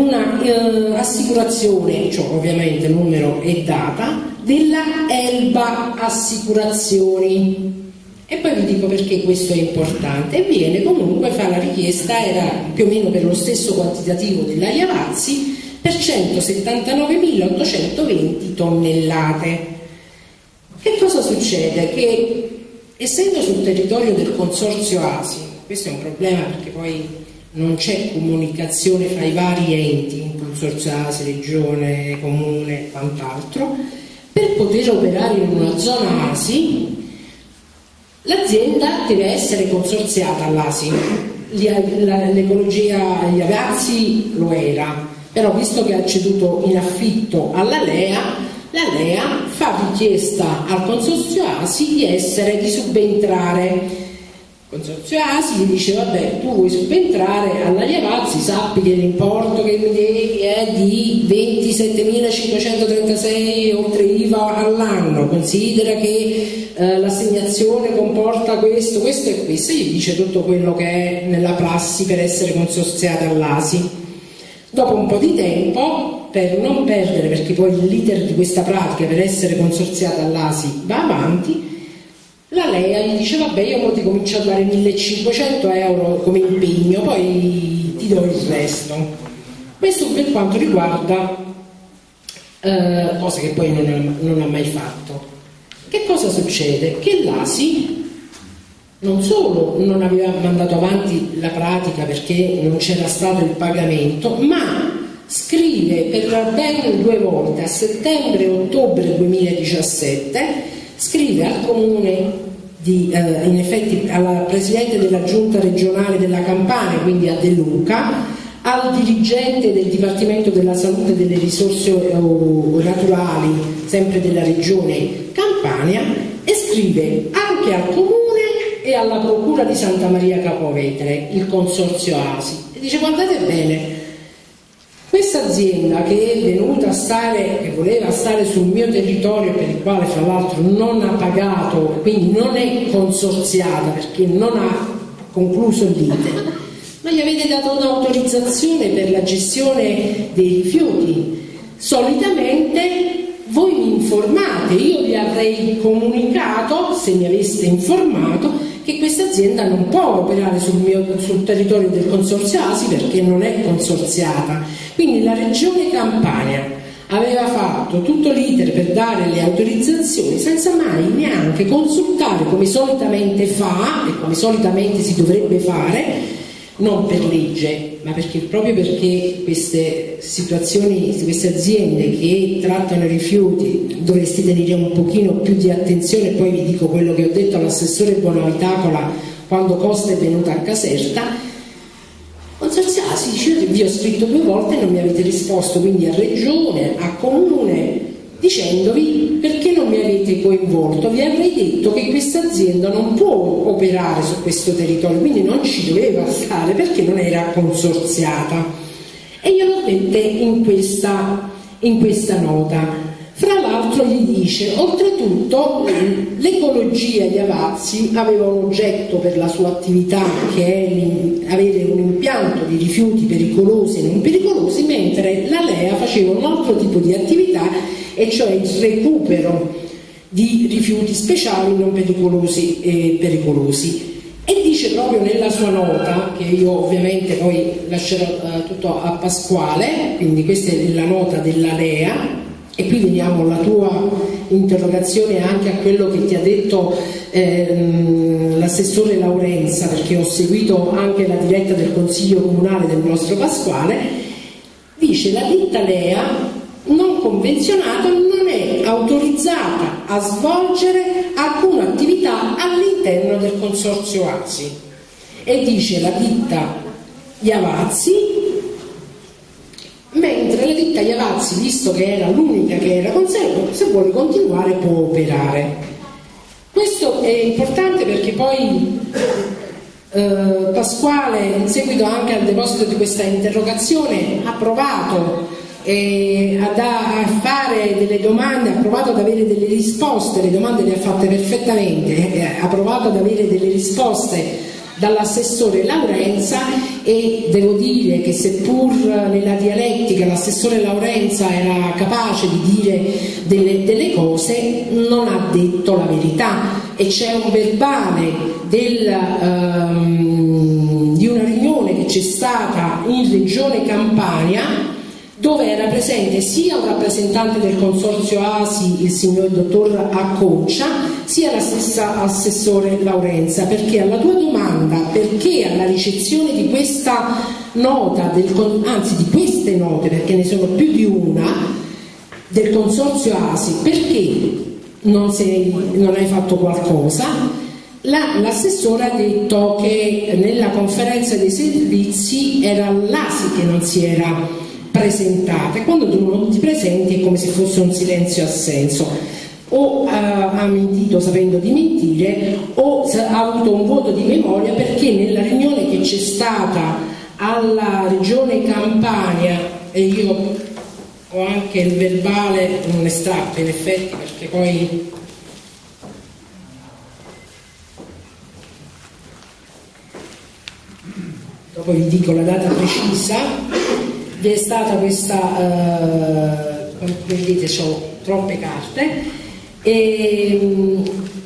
un'assicurazione, cioè ovviamente numero e data, della Elba Assicurazioni. E poi vi dico perché questo è importante. E viene comunque, fa la richiesta, era più o meno per lo stesso quantitativo della Iavazzi, per centosettantanovemilaottocentoventi tonnellate. Che cosa succede? Che essendo sul territorio del Consorzio Asi, questo è un problema perché poi non c'è comunicazione fra i vari enti, Consorzio Asi, Regione, Comune e quant'altro, per poter operare in una zona Asi l'azienda deve essere consorziata all'Asi. L'ecologia agli Iavazzi lo era, però visto che ha ceduto in affitto alla Lea, la Lea fa richiesta al Consorzio Asi di essere, di subentrare. Il Consorzio Asi gli dice vabbè, tu vuoi subentrare alla Iavazzi, sappi che l'importo che mi devi è di ventisettemilacinquecentotrentasei oltre I V A all'anno, considera che eh, l'assegnazione comporta questo, questo e questo, e gli dice tutto quello che è nella prassi per essere consorziata all'Asi. Dopo un po' di tempo, per non perdere, perché poi l'iter di questa pratica per essere consorziata all'Asi va avanti, la Lea gli dice vabbè, io ora ti comincio a dare millecinquecento euro come impegno, poi ti do il resto. Questo per quanto riguarda eh, cose che poi non ha, non ha mai fatto. Che cosa succede? Che l'Asi non solo non aveva mandato avanti la pratica perché non c'era stato il pagamento, ma scrive per ben due volte, a settembre e ottobre duemiladiciassette, scrive al comune di, eh, in effetti alla presidente della giunta regionale della Campania, quindi a De Luca, al dirigente del Dipartimento della Salute e delle Risorse Naturali, sempre della regione Campania, e scrive anche al comune e alla procura di Santa Maria Capua Vetere, il Consorzio Asi, e dice guardate bene, questa azienda che è venuta a stare, che voleva stare sul mio territorio, per il quale fra l'altro non ha pagato, quindi non è consorziata perché non ha concluso l'iter, ma gli avete dato un'autorizzazione per la gestione dei rifiuti. Solitamente voi mi informate, io vi avrei comunicato, se mi aveste informato, che questa azienda non può operare sul, mio, sul territorio del Consorzio Asi perché non è consorziata. Quindi la Regione Campania aveva fatto tutto l'iter per dare le autorizzazioni senza mai neanche consultare, come solitamente fa e come solitamente si dovrebbe fare, non per legge, ma perché proprio perché queste situazioni, queste aziende che trattano i rifiuti dovresti tenere un pochino più di attenzione. Poi vi dico quello che ho detto all'assessore Bonavitacola quando Costa è venuta a Caserta. Consorzio Asi dice vi ho scritto due volte e non mi avete risposto, quindi a regione, a comune, dicendovi perché non mi avete coinvolto, vi avrei detto che questa azienda non può operare su questo territorio, quindi non ci doveva stare perché non era consorziata, e glielo mette in questa, in questa nota. Fra l'altro gli dice, oltretutto l'ecologia Iavazzi aveva un oggetto per la sua attività che è avere un impianto di rifiuti pericolosi e non pericolosi, mentre la Lea faceva un altro tipo di attività, e cioè il recupero di rifiuti speciali non pericolosi e pericolosi. E dice proprio nella sua nota, che io ovviamente poi lascerò uh, tutto a Pasquale, quindi questa è la nota della Lea, e qui veniamo alla tua interrogazione anche a quello che ti ha detto ehm, l'assessore Laurenza, perché ho seguito anche la diretta del Consiglio Comunale del nostro Pasquale. Dice: la ditta Lea non convenzionata non è autorizzata a svolgere alcuna attività all'interno del consorzio A S I. E dice la ditta Iavazzi, mentre la ditta Iavazzi, visto che era l'unica che era con sé, se vuole continuare può operare. Questo è importante perché poi eh, Pasquale, in seguito anche al deposito di questa interrogazione, ha provato eh, a, da, a fare delle domande, ha provato ad avere delle risposte, le domande le ha fatte perfettamente, eh, ha provato ad avere delle risposte dall'assessore Laurenza, e devo dire che seppur nella dialettica l'assessore Laurenza era capace di dire delle, delle cose, non ha detto la verità. E c'è un verbale del, um, di una riunione che c'è stata in Regione Campania, dove era presente sia un rappresentante del consorzio A S I, il signor dottor Acconcia, sia la stessa assessore Laurenza, perché alla tua domanda, perché alla ricezione di questa nota, del, anzi di queste note, perché ne sono più di una, del consorzio A S I, perché non, sei, non hai fatto qualcosa? La, l'assessore ha detto che nella conferenza dei servizi era l'A S I che non si era presentate. Quando tu non ti presenti è come se fosse un silenzio assenso, o uh, ha mentito sapendo di mentire, o ha avuto un vuoto di memoria, perché nella riunione che c'è stata alla Regione Campania, e io ho anche il verbale, un estratto in effetti, perché poi dopo vi dico la data precisa, vi è stata questa, uh, come vedete ho troppe carte, e um,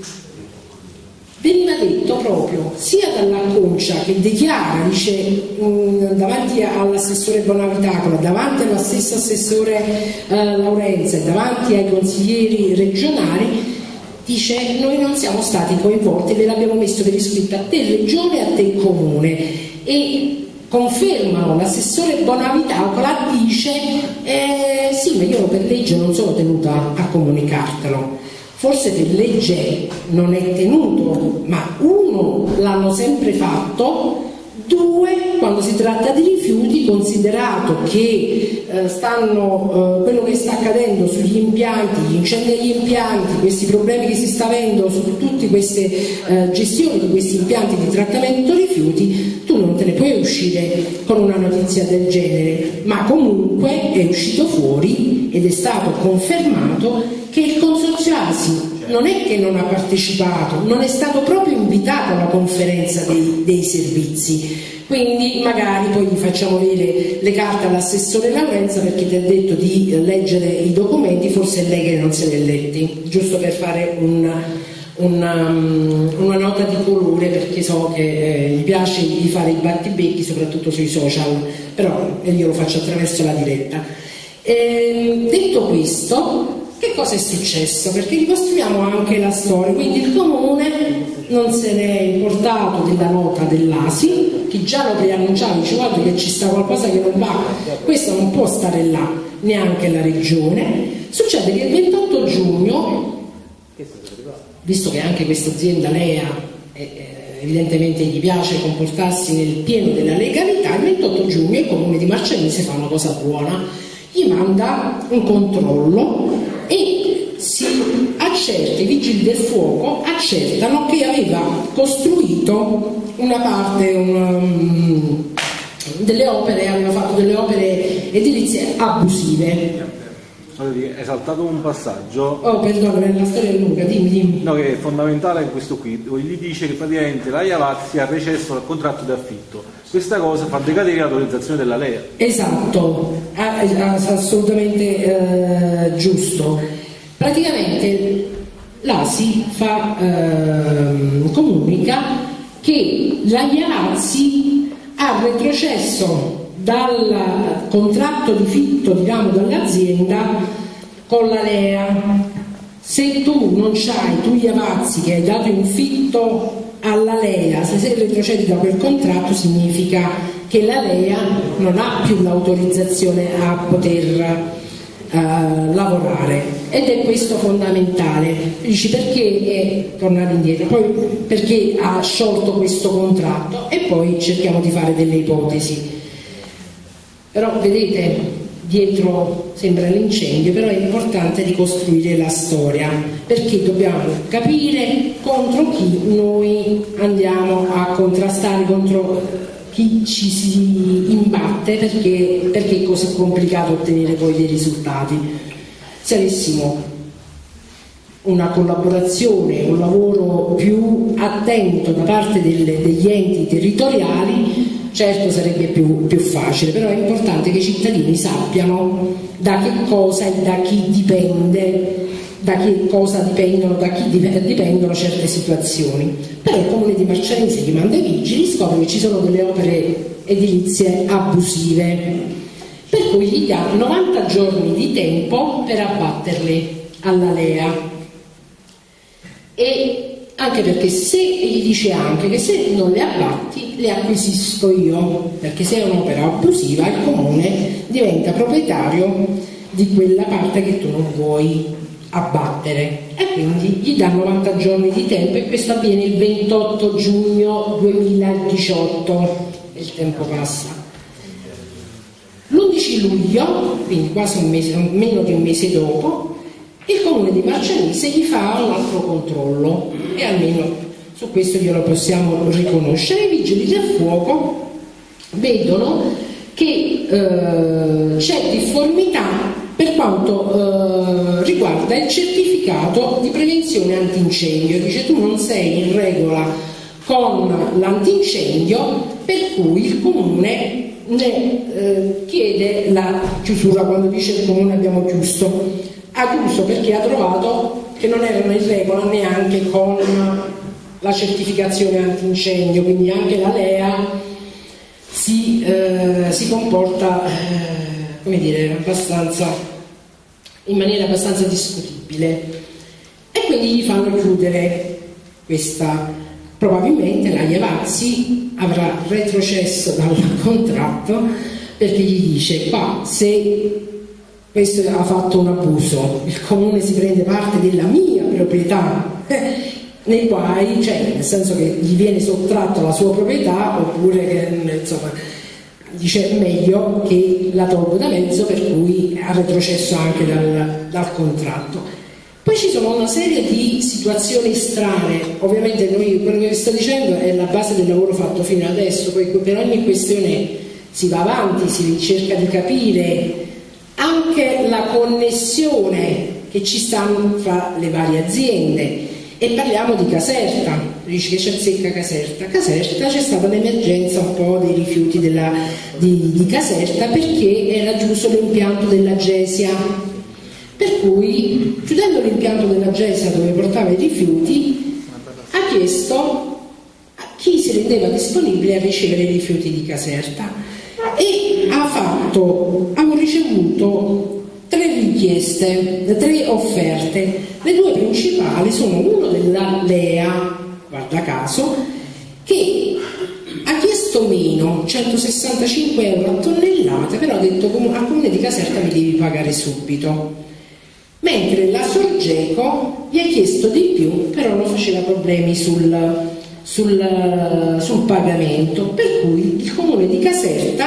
veniva detto proprio sia dall'Acconcia, che dichiara, dice um, davanti all'assessore Bonavitacola, davanti alla stessa assessore uh, Laurenza e davanti ai consiglieri regionali, dice: noi non siamo stati coinvolti, ve l'abbiamo messo per iscritto a te regione e a te comune. E confermano, l'assessore Bonavitacola dice eh, sì, ma io per legge non sono tenuta a comunicartelo. Forse per legge non è tenuto, ma uno, l'hanno sempre fatto, due, quando si tratta di rifiuti, considerato che eh, stanno eh, quello che sta accadendo sugli impianti, gli incendi agli impianti, questi problemi che si sta avendo su tutte queste eh, gestioni di questi impianti di trattamento rifiuti, tu non te ne puoi uscire con una notizia del genere. Ma comunque è uscito fuori ed è stato confermato che il consorzio A S I non è che non ha partecipato, non è stato proprio invitato alla conferenza dei, dei servizi. Quindi magari poi gli facciamo vedere le carte all'assessore Laurenza, perché ti ha detto di leggere i documenti, forse è lei che non se li ha letti, giusto per fare un, una, una nota di colore, perché so che eh, gli piace di fare i battibecchi soprattutto sui social, però io lo faccio attraverso la diretta. E, detto questo, che cosa è successo? Perché ricostruiamo anche la storia. Quindi il comune non se ne è importato della nota dell'A S I, che già lo preannunciava, dice: guarda che ci sta qualcosa che non va, questo non può stare là, neanche la regione. Succede che il ventotto giugno, visto che anche questa azienda Lea eh, evidentemente gli piace comportarsi nel pieno della legalità, il ventotto giugno il comune di Marcianise fa una cosa buona, gli manda un controllo e si accerta, i vigili del fuoco accertano che aveva costruito una parte una, um, delle opere, aveva fatto delle opere edilizie abusive. È saltato un passaggio. Oh, perdona, la storia è lunga, dimmi, dimmi. No, che è fondamentale in questo qui, dove gli dice che praticamente la Iavazzi ha recesso dal contratto di affitto. Questa cosa fa decadere l'autorizzazione della Lea. Esatto, assolutamente eh, giusto. Praticamente l'A S I fa, eh, comunica che la Iavazzi ha retrocesso dal contratto di fitto, diciamo, dall'azienda con la Lea, se tu non c'hai tu gli avanzi che hai dato in fitto alla Lea, se sei retrocedi da quel contratto, significa che la Lea non ha più l'autorizzazione a poter Uh, lavorare, ed è questo fondamentale. Dici perché è tornare indietro, poi perché ha sciolto questo contratto, e poi cerchiamo di fare delle ipotesi. Però vedete, dietro sembra l'incendio, però è importante ricostruire la storia, perché dobbiamo capire contro chi noi andiamo a contrastare, contro chi ci si imbatte, perché, perché è così complicato ottenere poi dei risultati. Se avessimo una collaborazione, un lavoro più attento da parte delle, degli enti territoriali, certo sarebbe più, più facile, però è importante che i cittadini sappiano da che cosa e da chi dipende, da che cosa dipendono, da chi dipendono certe situazioni. Però il Comune di Marcianise gli manda i vigili, scopre che ci sono delle opere edilizie abusive, per cui gli dà novanta giorni di tempo per abbatterle alla Lea. E anche perché se gli dice anche che se non le abbatti le acquisisco io, perché se è un'opera abusiva il Comune diventa proprietario di quella parte che tu non vuoi abbattere, e quindi gli dà novanta giorni di tempo, e questo avviene il ventotto giugno duemiladiciotto. Il tempo passa. L'undici luglio, quindi quasi un mese, meno di un mese dopo, il Comune di Marcianise gli fa un altro controllo, e almeno su questo glielo possiamo riconoscere. I vigili del fuoco vedono che eh, c'è difformità per quanto eh, riguarda il certificato di prevenzione antincendio. Dice: tu non sei in regola con l'antincendio, per cui il Comune ne eh, chiede la chiusura. Quando dice il Comune abbiamo chiuso, ha chiuso perché ha trovato che non erano in regola neanche con la certificazione antincendio, quindi anche la Lea si, eh, si comporta eh, come dire, abbastanza, in maniera abbastanza discutibile, e quindi gli fanno chiudere questa. Probabilmente la Iavazzi avrà retrocesso dal contratto, perché gli dice: qua se questo ha fatto un abuso, il Comune si prende parte della mia proprietà, nei guai, cioè nel senso che gli viene sottratto la sua proprietà, oppure che insomma dice meglio che la tolgo da mezzo, per cui ha retrocesso anche dal, dal contratto. Poi ci sono una serie di situazioni strane. Ovviamente noi, quello che vi sto dicendo è la base del lavoro fatto fino adesso, poi per ogni questione si va avanti, si cerca di capire anche la connessione che ci sta fra le varie aziende. E parliamo di Caserta. Dice che c'è zecca Caserta. Caserta, c'è stata l'emergenza un po' dei rifiuti della, di, di Caserta, perché era chiuso l'impianto della Gesia. Per cui, chiudendo l'impianto della Gesia dove portava i rifiuti, ha chiesto a chi si rendeva disponibile a ricevere i rifiuti di Caserta, e ha fatto, ha ricevuto tre richieste, tre offerte. Le due principali sono uno della Lea, guarda caso, che ha chiesto meno, centosessantacinque euro a tonnellata, però ha detto al Comune di Caserta mi devi pagare subito. Mentre la Sorgeco gli ha chiesto di più, però non faceva problemi sul, sul, sul pagamento, per cui il Comune di Caserta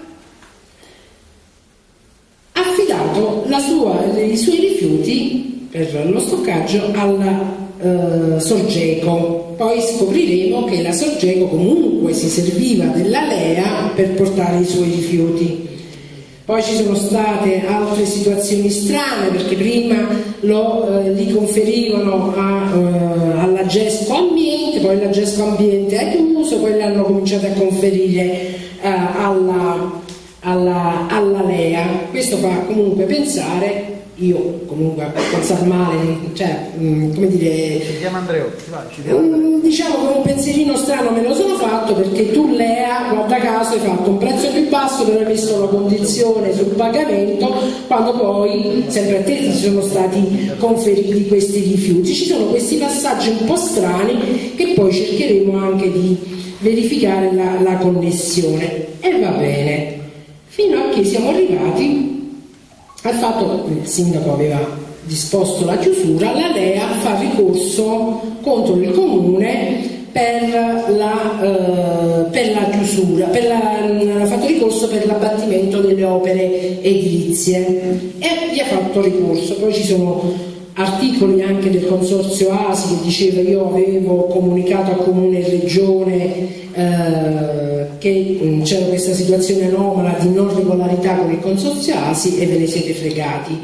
ha affidato la sua, i suoi rifiuti per lo stoccaggio alla uh, Sorgeco. Poi scopriremo che la Sorgeco comunque si serviva della Lea per portare i suoi rifiuti. Poi ci sono state altre situazioni strane, perché prima lo, eh, li conferivano a, eh, alla Gesco Ambiente, poi la Gesco Ambiente ha chiuso, poi le hanno cominciato a conferire eh, alla, alla, alla Lea. Questo fa comunque pensare io comunque a pensare male, cioè, mh, come dire, ci chiama Andreotti, vai, ci chiama um, diciamo che un pensierino strano me lo sono fatto, perché tu Lea, guarda caso, hai fatto un prezzo più basso però hai messo una condizione sul pagamento, quando poi sempre a te ti sono stati conferiti questi rifiuti. Ci sono questi passaggi un po' strani che poi cercheremo anche di verificare la, la connessione, e va bene, fino a che siamo arrivati al fatto che il sindaco aveva disposto la chiusura. La Lea fa ricorso contro il comune per la, eh, per la chiusura, per la, ha fatto ricorso per l'abbattimento delle opere edilizie e gli ha fatto ricorso. Poi ci sono articoli anche del consorzio A S I che diceva: io avevo comunicato a comune e regione eh, che mh, c'era questa situazione anomala di non regolarità con il consorzio A S I e ve ne siete fregati.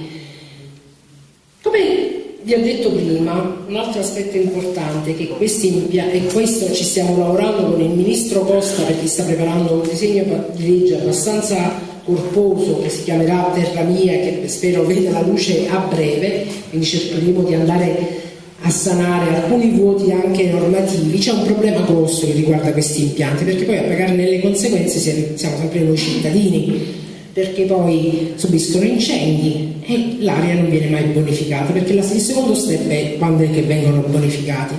Come vi ho detto prima, un altro aspetto importante è che questi, e questo ci stiamo lavorando con il ministro Costa, perché sta preparando un disegno di legge abbastanza corposo che si chiamerà Terra Mia, che spero veda la luce a breve, quindi cercheremo di andare a sanare alcuni vuoti anche normativi. C'è un problema grosso che riguarda questi impianti, perché poi a pagarne le conseguenze siamo sempre noi cittadini, perché poi subiscono incendi e l'aria non viene mai bonificata, perché il secondo step è quando è che vengono bonificati.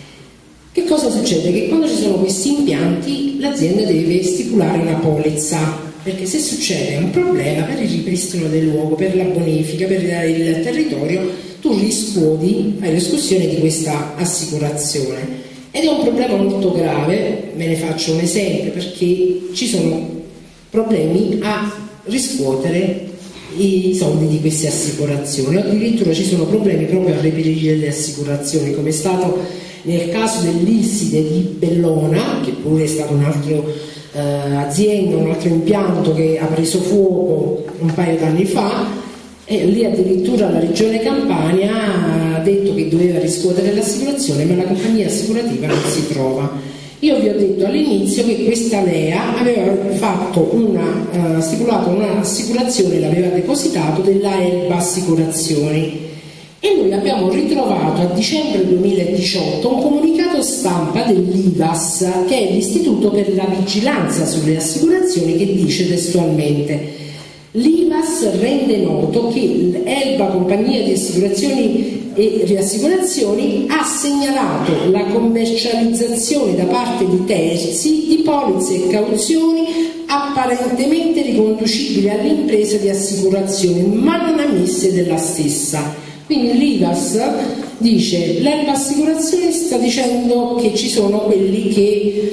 Che cosa succede? Che quando ci sono questi impianti l'azienda deve stipulare una polizza, perché se succede un problema per il ripristino del luogo, per la bonifica, per il territorio, tu riscuoti, fai l'escussione di questa assicurazione. Ed è un problema molto grave, ve ne faccio un esempio, perché ci sono problemi a riscuotere i soldi di queste assicurazioni, addirittura ci sono problemi proprio a reperire le assicurazioni, come è stato nel caso dell'Ilside di Bellona, che pure è stato un altro Uh, azienda, un altro impianto che ha preso fuoco un paio d'anni fa, e lì addirittura la regione Campania ha detto che doveva riscuotere l'assicurazione, ma la compagnia assicurativa non si trova. Io vi ho detto all'inizio che questa Lea aveva fatto una, uh, stipulato un'assicurazione, l'aveva depositato della Elba Assicurazioni, e noi abbiamo ritrovato a dicembre duemiladiciotto un comunicato stampa dell'I V A S, che è l'Istituto per la Vigilanza sulle Assicurazioni, che dice testualmente: l'I V A S rende noto che Elba Compagnia di Assicurazioni e Riassicurazioni ha segnalato la commercializzazione da parte di terzi di polizze e cauzioni apparentemente riconducibili all'impresa di assicurazione, ma non ammesse della stessa. Quindi l'I V A S dice: l'Elba Assicurazioni sta dicendo che ci sono quelli che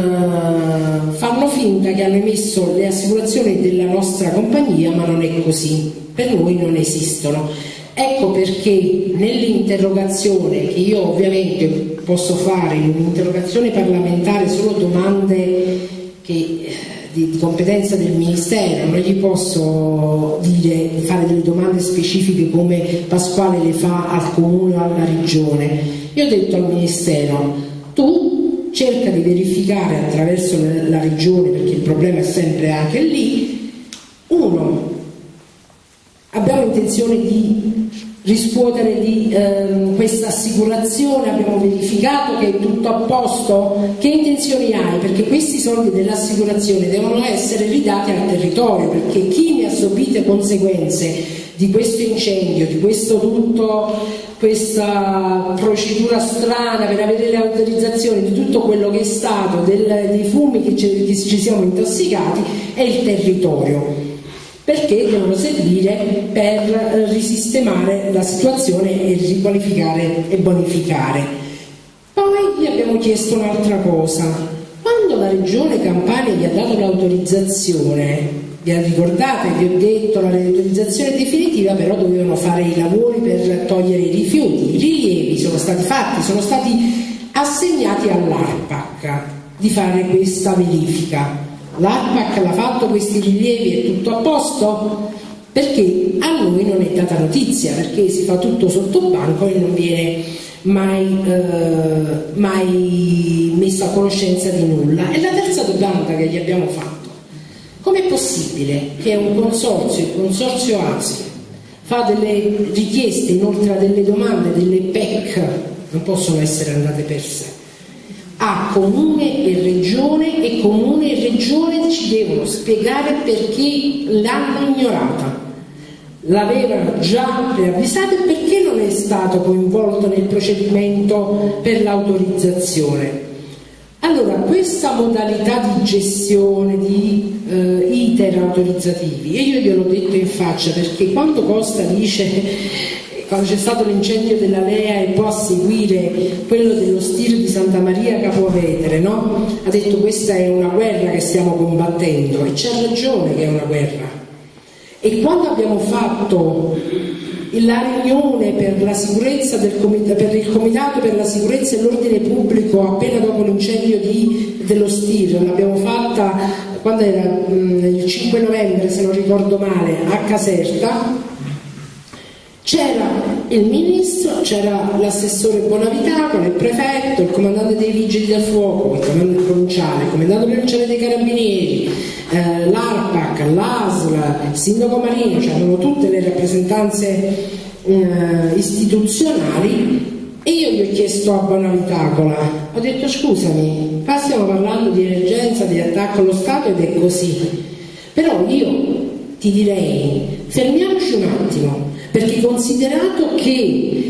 uh, fanno finta che hanno emesso le assicurazioni della nostra compagnia, ma non è così, per noi non esistono. Ecco perché nell'interrogazione, che io ovviamente posso fare in un'interrogazione parlamentare solo domande che di, di competenza del Ministero, non gli posso dire, fare delle domande specifiche come Pasquale le fa al Comune o alla Regione. Io ho detto al Ministero: tu cerca di verificare attraverso la Regione, perché il problema è sempre anche lì, uno, abbiamo intenzione di riscuotere di ehm, questa assicurazione, abbiamo verificato che è tutto a posto, che intenzioni hai? Perché questi soldi dell'assicurazione devono essere ridati al territorio, perché chi ne ha subito conseguenze di questo incendio, di questo tutto, questa procedura strana per avere le autorizzazioni, di tutto quello che è stato, del, dei fumi che ci, che ci siamo intossicati, è il territorio, perché devono servire per risistemare la situazione e riqualificare e bonificare. Poi gli abbiamo chiesto un'altra cosa: quando la Regione Campania gli ha dato l'autorizzazione, vi ricordate, vi ho detto l'autorizzazione definitiva, però dovevano fare i lavori per togliere i rifiuti, i rilievi sono stati fatti, sono stati assegnati all'ARPAC di fare questa verifica. L'ARPAC l'ha fatto questi rilievi, è tutto a posto? Perché a noi non è data notizia, perché si fa tutto sotto banco e non viene mai, eh, mai messo a conoscenza di nulla. E la terza domanda che gli abbiamo fatto: com'è possibile che un consorzio, il consorzio A S I, fa delle richieste inoltre a delle domande, delle P E C, non possono essere andate perse, a Comune e Regione, e Comune e Regione ci devono spiegare perché l'hanno ignorata, l'avevano già preavvisato e perché non è stato coinvolto nel procedimento per l'autorizzazione. Allora, questa modalità di gestione di eh, iter autorizzativi, e io gliel'ho detto in faccia, perché quando Costa dice, quando c'è stato l'incendio della Lea e può seguire quello dello Stir di Santa Maria Capovetere, no? Ha detto questa è una guerra che stiamo combattendo, e c'ha ragione che è una guerra. E quando abbiamo fatto la riunione per la sicurezza del comitato, per il comitato per la sicurezza e l'ordine pubblico appena dopo l'incendio di, dello Stir, l'abbiamo fatta quando era mh, il cinque novembre se non ricordo male a Caserta, c'era il ministro, c'era l'assessore Bonavitacolo, il prefetto, il comandante dei vigili del fuoco, il comandante provinciale, il comandante provinciale dei carabinieri, eh, l'ARPAC, l'A S L, il sindaco Marino, cioè avevano tutte le rappresentanze eh, istituzionali, e io gli ho chiesto a Bonavitacola, ho detto scusami, qua stiamo parlando di emergenza, di attacco allo Stato ed è così, però io ti direi fermiamoci un attimo, perché considerato che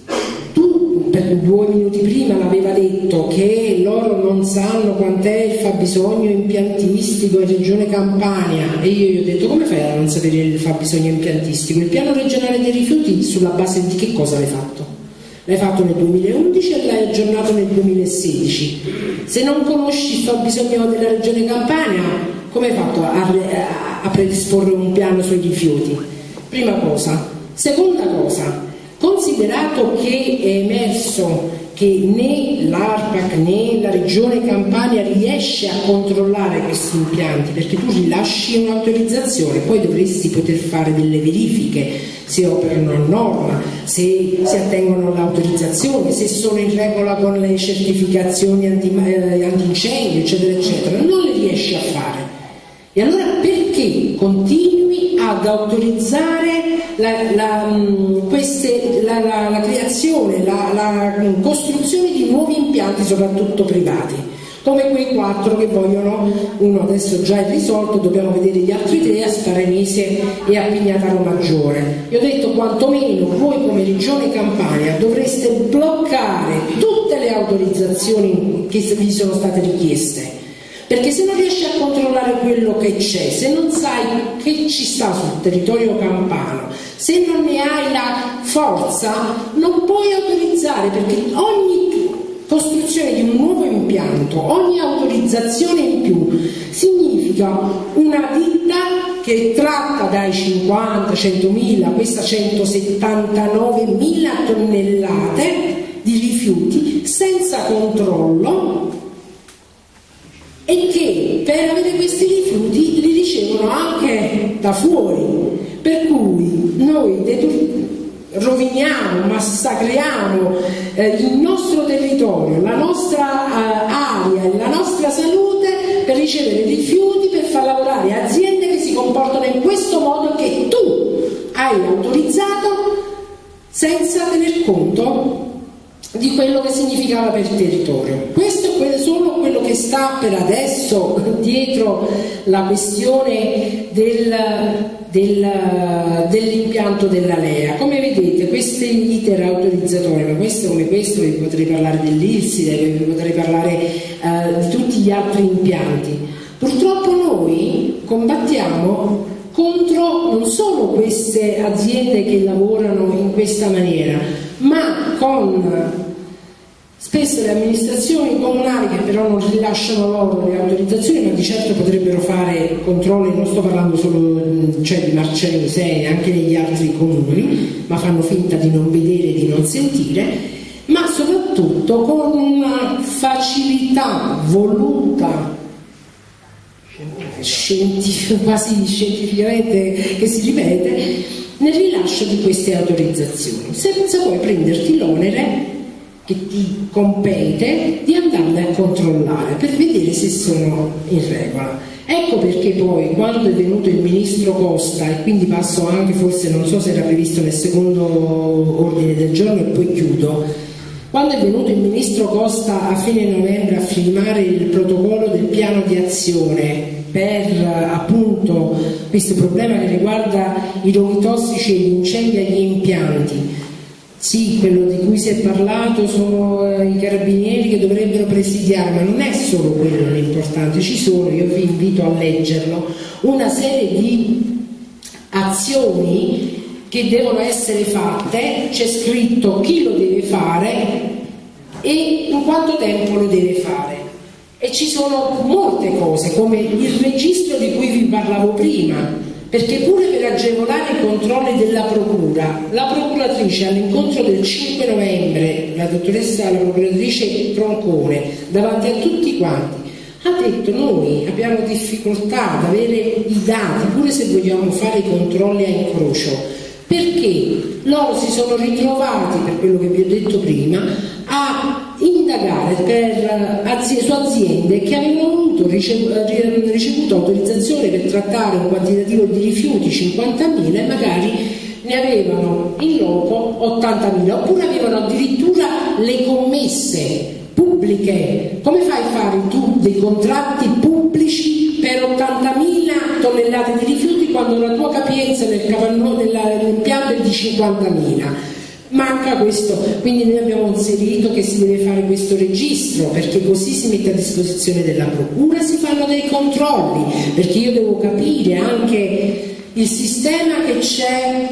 tu per due minuti prima l'aveva detto che loro non sanno quant'è il fabbisogno impiantistico in Regione Campania, e io gli ho detto come fai a non sapere il fabbisogno impiantistico? Il piano regionale dei rifiuti sulla base di che cosa l'hai fatto? L'hai fatto nel duemilaundici e l'hai aggiornato nel duemilasedici. Se non conosci il fabbisogno della Regione Campania, come hai fatto a, a, a predisporre un piano sui rifiuti? Prima cosa. Seconda cosa, considerato che è emerso che né l'ARPAC né la Regione Campania riesce a controllare questi impianti, perché tu rilasci un'autorizzazione, poi dovresti poter fare delle verifiche se operano a norma, se si attengono all'autorizzazione, se sono in regola con le certificazioni anti, eh, antincendio, eccetera, eccetera, non le riesci a fare. E allora perché continui ad autorizzare la, la, queste, la, la, la creazione, la, la costruzione di nuovi impianti, soprattutto privati, come quei quattro che vogliono, uno adesso già è risolto, dobbiamo vedere gli altri tre a Sparanese e a Pignataro Maggiore. Io ho detto quantomeno voi come Regione Campania dovreste bloccare tutte le autorizzazioni che vi sono state richieste, perché se non riesci a controllare quello che c'è, se non sai che ci sta sul territorio campano, se non ne hai la forza, non puoi autorizzare, perché ogni costruzione di un nuovo impianto, ogni autorizzazione in più significa una ditta che tratta dai cinquanta, centomila, questa centosettantanovemila tonnellate di rifiuti senza controllo, e che per avere questi rifiuti li ricevono anche da fuori, per cui noi roviniamo, massacriamo eh, il nostro territorio, la nostra eh, aria e la nostra salute per ricevere rifiuti, per far lavorare aziende che si comportano in questo modo che tu hai autorizzato senza tener conto di quello che significava per il territorio. Questo è solo quello che sta per adesso dietro la questione del, del, dell'impianto della Lea. Come vedete, questi iter autorizzatori, ma questo come questo vi potrei parlare dell'Ilside, vi potrei parlare uh, di tutti gli altri impianti. Purtroppo noi combattiamo contro non solo queste aziende che lavorano in questa maniera, ma con spesso le amministrazioni comunali che però non rilasciano loro le autorizzazioni, ma di certo potrebbero fare controlli, non sto parlando solo cioè, di Marcianise, anche negli altri comuni, ma fanno finta di non vedere, di non sentire, ma soprattutto con una facilità voluta Scientific, quasi scientificamente che si ripete nel rilascio di queste autorizzazioni, senza poi prenderti l'onere che ti compete di andarle a controllare per vedere se sono in regola. Ecco perché poi quando è venuto il ministro Costa, e quindi passo anche, forse non so se era previsto nel secondo ordine del giorno e poi chiudo, quando è venuto il ministro Costa a fine novembre a firmare il protocollo del piano di azione per appunto questo problema che riguarda i roghi tossici e gli incendi agli impianti, sì, quello di cui si è parlato sono eh, i carabinieri che dovrebbero presidiare, ma non è solo quello l'importante, ci sono, io vi invito a leggerlo, una serie di azioni che devono essere fatte, c'è scritto chi lo deve fare e in quanto tempo lo deve fare. E ci sono molte cose, come il registro di cui vi parlavo prima, perché pure per agevolare i controlli della procura, la procuratrice all'incontro del cinque novembre, la dottoressa, la procuratrice Troncone, davanti a tutti quanti, ha detto: noi abbiamo difficoltà ad avere i dati, pure se vogliamo fare i controlli a incrocio, perché loro si sono ritrovati, per quello che vi ho detto prima, a indagare per aziende, su aziende che avevano avuto, ricevuto, ricevuto autorizzazione per trattare un quantitativo di rifiuti cinquantamila e magari ne avevano in loco ottantamila, oppure avevano addirittura le commesse pubbliche. Come fai a fare tu dei contratti pubblici per ottantamila tonnellate di rifiuti quando la tua capienza nel capannone dell'impianto è di cinquantamila? Manca questo, quindi noi abbiamo inserito che si deve fare questo registro, perché così si mette a disposizione della procura, si fanno dei controlli, perché io devo capire anche il sistema che c'è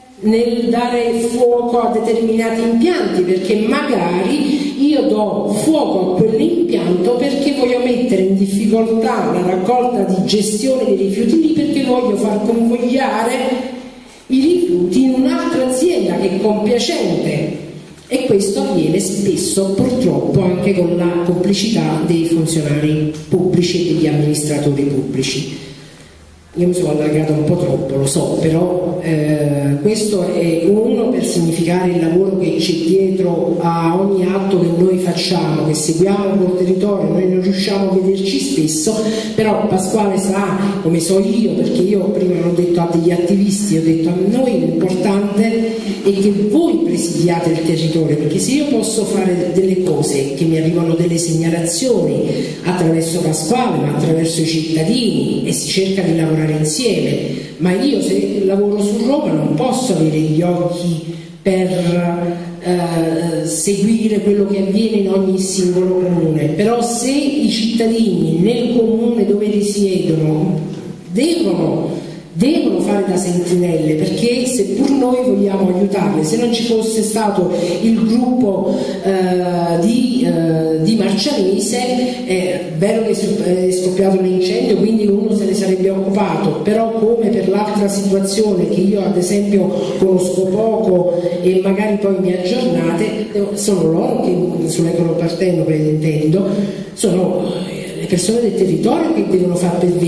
nel dare fuoco a determinati impianti, perché magari io do fuoco a quell'impianto perché voglio mettere in difficoltà la raccolta di gestione dei rifiuti lì, perché voglio far convogliare i rifiuti in un'altra azienda che è compiacente, e questo avviene spesso purtroppo anche con la complicità dei funzionari pubblici e degli amministratori pubblici. Io mi sono allargata un po' troppo, lo so, però eh, questo è uno per significare il lavoro che c'è dietro a ogni atto che noi facciamo, che seguiamo col territorio. Noi non riusciamo a vederci spesso, però Pasquale sa, come so io, perché io prima non ho detto a degli attivisti, ho detto a noi l'importante è che voi presidiate il territorio, perché se io posso fare delle cose, che mi arrivano delle segnalazioni attraverso Pasquale, ma attraverso i cittadini, e si cerca di lavorare insieme, ma io se lavoro su Roma non posso avere gli occhi per eh, seguire quello che avviene in ogni singolo comune, però se i cittadini nel comune dove risiedono devono devono fare da sentinelle, perché seppur noi vogliamo aiutarle, se non ci fosse stato il gruppo eh, di, eh, di Marcianise, è vero che è scoppiato l'incendio, quindi uno se ne sarebbe occupato, però come per l'altra situazione che io ad esempio conosco poco e magari poi mi aggiornate, sono loro che sull'Econopartenno, pretendendo, sono le persone del territorio che devono far pervenire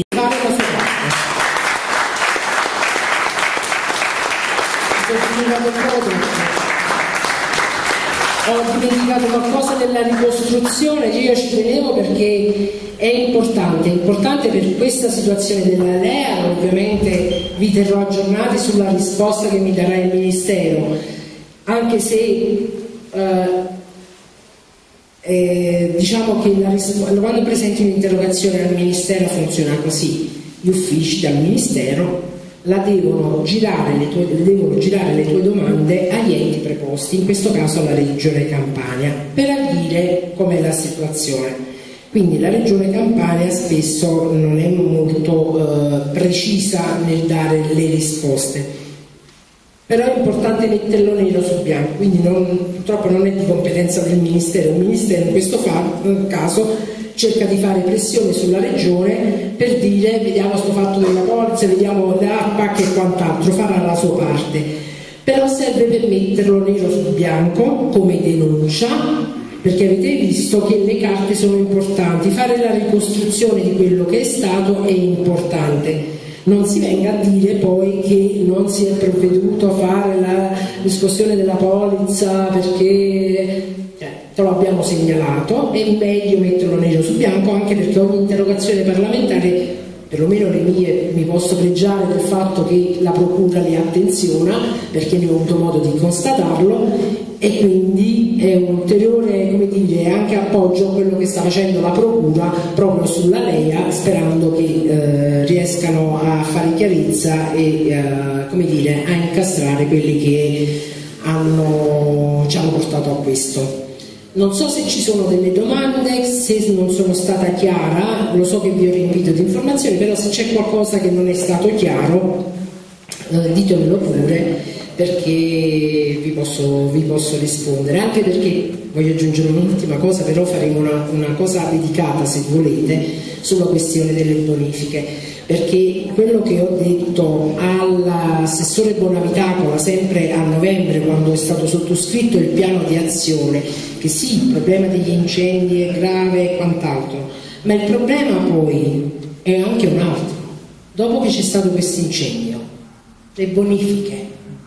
ho dimenticato qualcosa della ricostruzione che io ci tenevo, perché è importante, è importante per questa situazione della Lea. Ovviamente vi terrò aggiornati sulla risposta che mi darà il Ministero, anche se eh, eh, diciamo che la quando presenti un'interrogazione al Ministero funziona così: gli uffici dal Ministero la devono girare, le tue, devono girare le tue domande agli enti preposti, in questo caso alla Regione Campania, per dire com'è la situazione. Quindi la Regione Campania spesso non è molto eh, precisa nel dare le risposte, però è importante metterlo nero su bianco, quindi non, purtroppo non è di competenza del Ministero. Il Ministero in questo caso cerca di fare pressione sulla Regione per dire: vediamo sto fatto della polizia, vediamo l'A P A C e quant'altro, farà la sua parte, però serve per metterlo nero su bianco come denuncia, perché avete visto che le carte sono importanti, fare la ricostruzione di quello che è stato è importante, non si venga a dire poi che non si è provveduto a fare la riscossione della polizza perché te lo abbiamo segnalato. È meglio metterlo nero su bianco, anche perché ogni interrogazione parlamentare perlomeno le mie, mi posso pregiare del fatto che la Procura le attenziona, perché ne ho avuto modo di constatarlo, e quindi è un ulteriore, come dire, anche appoggio a quello che sta facendo la Procura proprio sulla Lea, sperando che eh, riescano a fare chiarezza e eh, come dire, a incastrare quelli che hanno, ci hanno portato a questo. Non so se ci sono delle domande, se non sono stata chiara, lo so che vi ho riempito di informazioni, però se c'è qualcosa che non è stato chiaro eh, ditemelo pure, perché vi posso, vi posso rispondere, anche perché voglio aggiungere un'ultima cosa, però faremo una, una cosa dedicata, se volete, sulla questione delle bonifiche, perché quello che ho detto all'assessore Bonavitacola sempre a novembre, quando è stato sottoscritto il piano di azione, che sì, il problema degli incendi è grave e quant'altro, ma il problema poi è anche un altro. Dopo che c'è stato questo incendio, le bonifiche,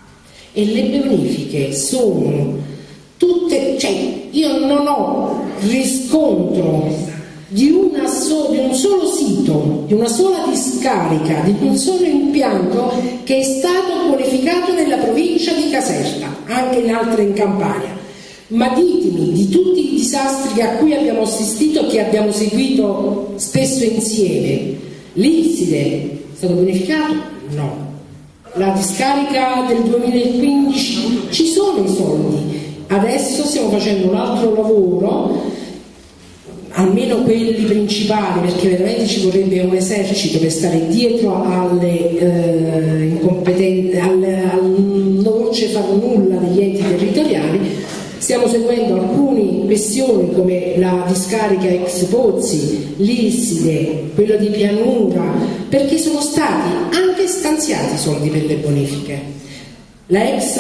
e le bonifiche sono tutte, cioè io non ho riscontro di, una so, di un solo sito, di una sola discarica, di un solo impianto che è stato bonificato nella provincia di Caserta, anche in altre in Campania. Ma ditemi di tutti i disastri a cui abbiamo assistito, che abbiamo seguito spesso insieme, l'Ilside è stato bonificato? No. La discarica del duemilaquindici, ci sono i soldi. Adesso stiamo facendo un altro lavoro, almeno quelli principali, perché veramente ci vorrebbe un esercito per stare dietro alle eh, incompetenze, al, al non c'è far nulla degli enti territoriali. Stiamo seguendo alcune questioni come la discarica ex Pozzi, l'Ilside, quello di Pianura, perché sono stati anche stanziati soldi per le bonifiche. La ex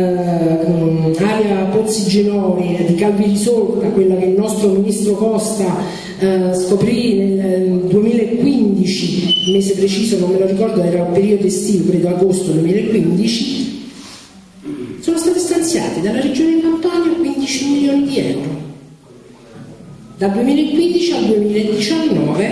eh, area Pozzi Genori di Calvi Risolta, quella che il nostro ministro Costa eh, scoprì nel duemilaquindici, mese preciso non me lo ricordo, era un periodo estivo, credo agosto duemilaquindici, sono stati stanziati dalla Regione Campania quindici milioni di euro. Dal duemilaquindici al duemiladiciannove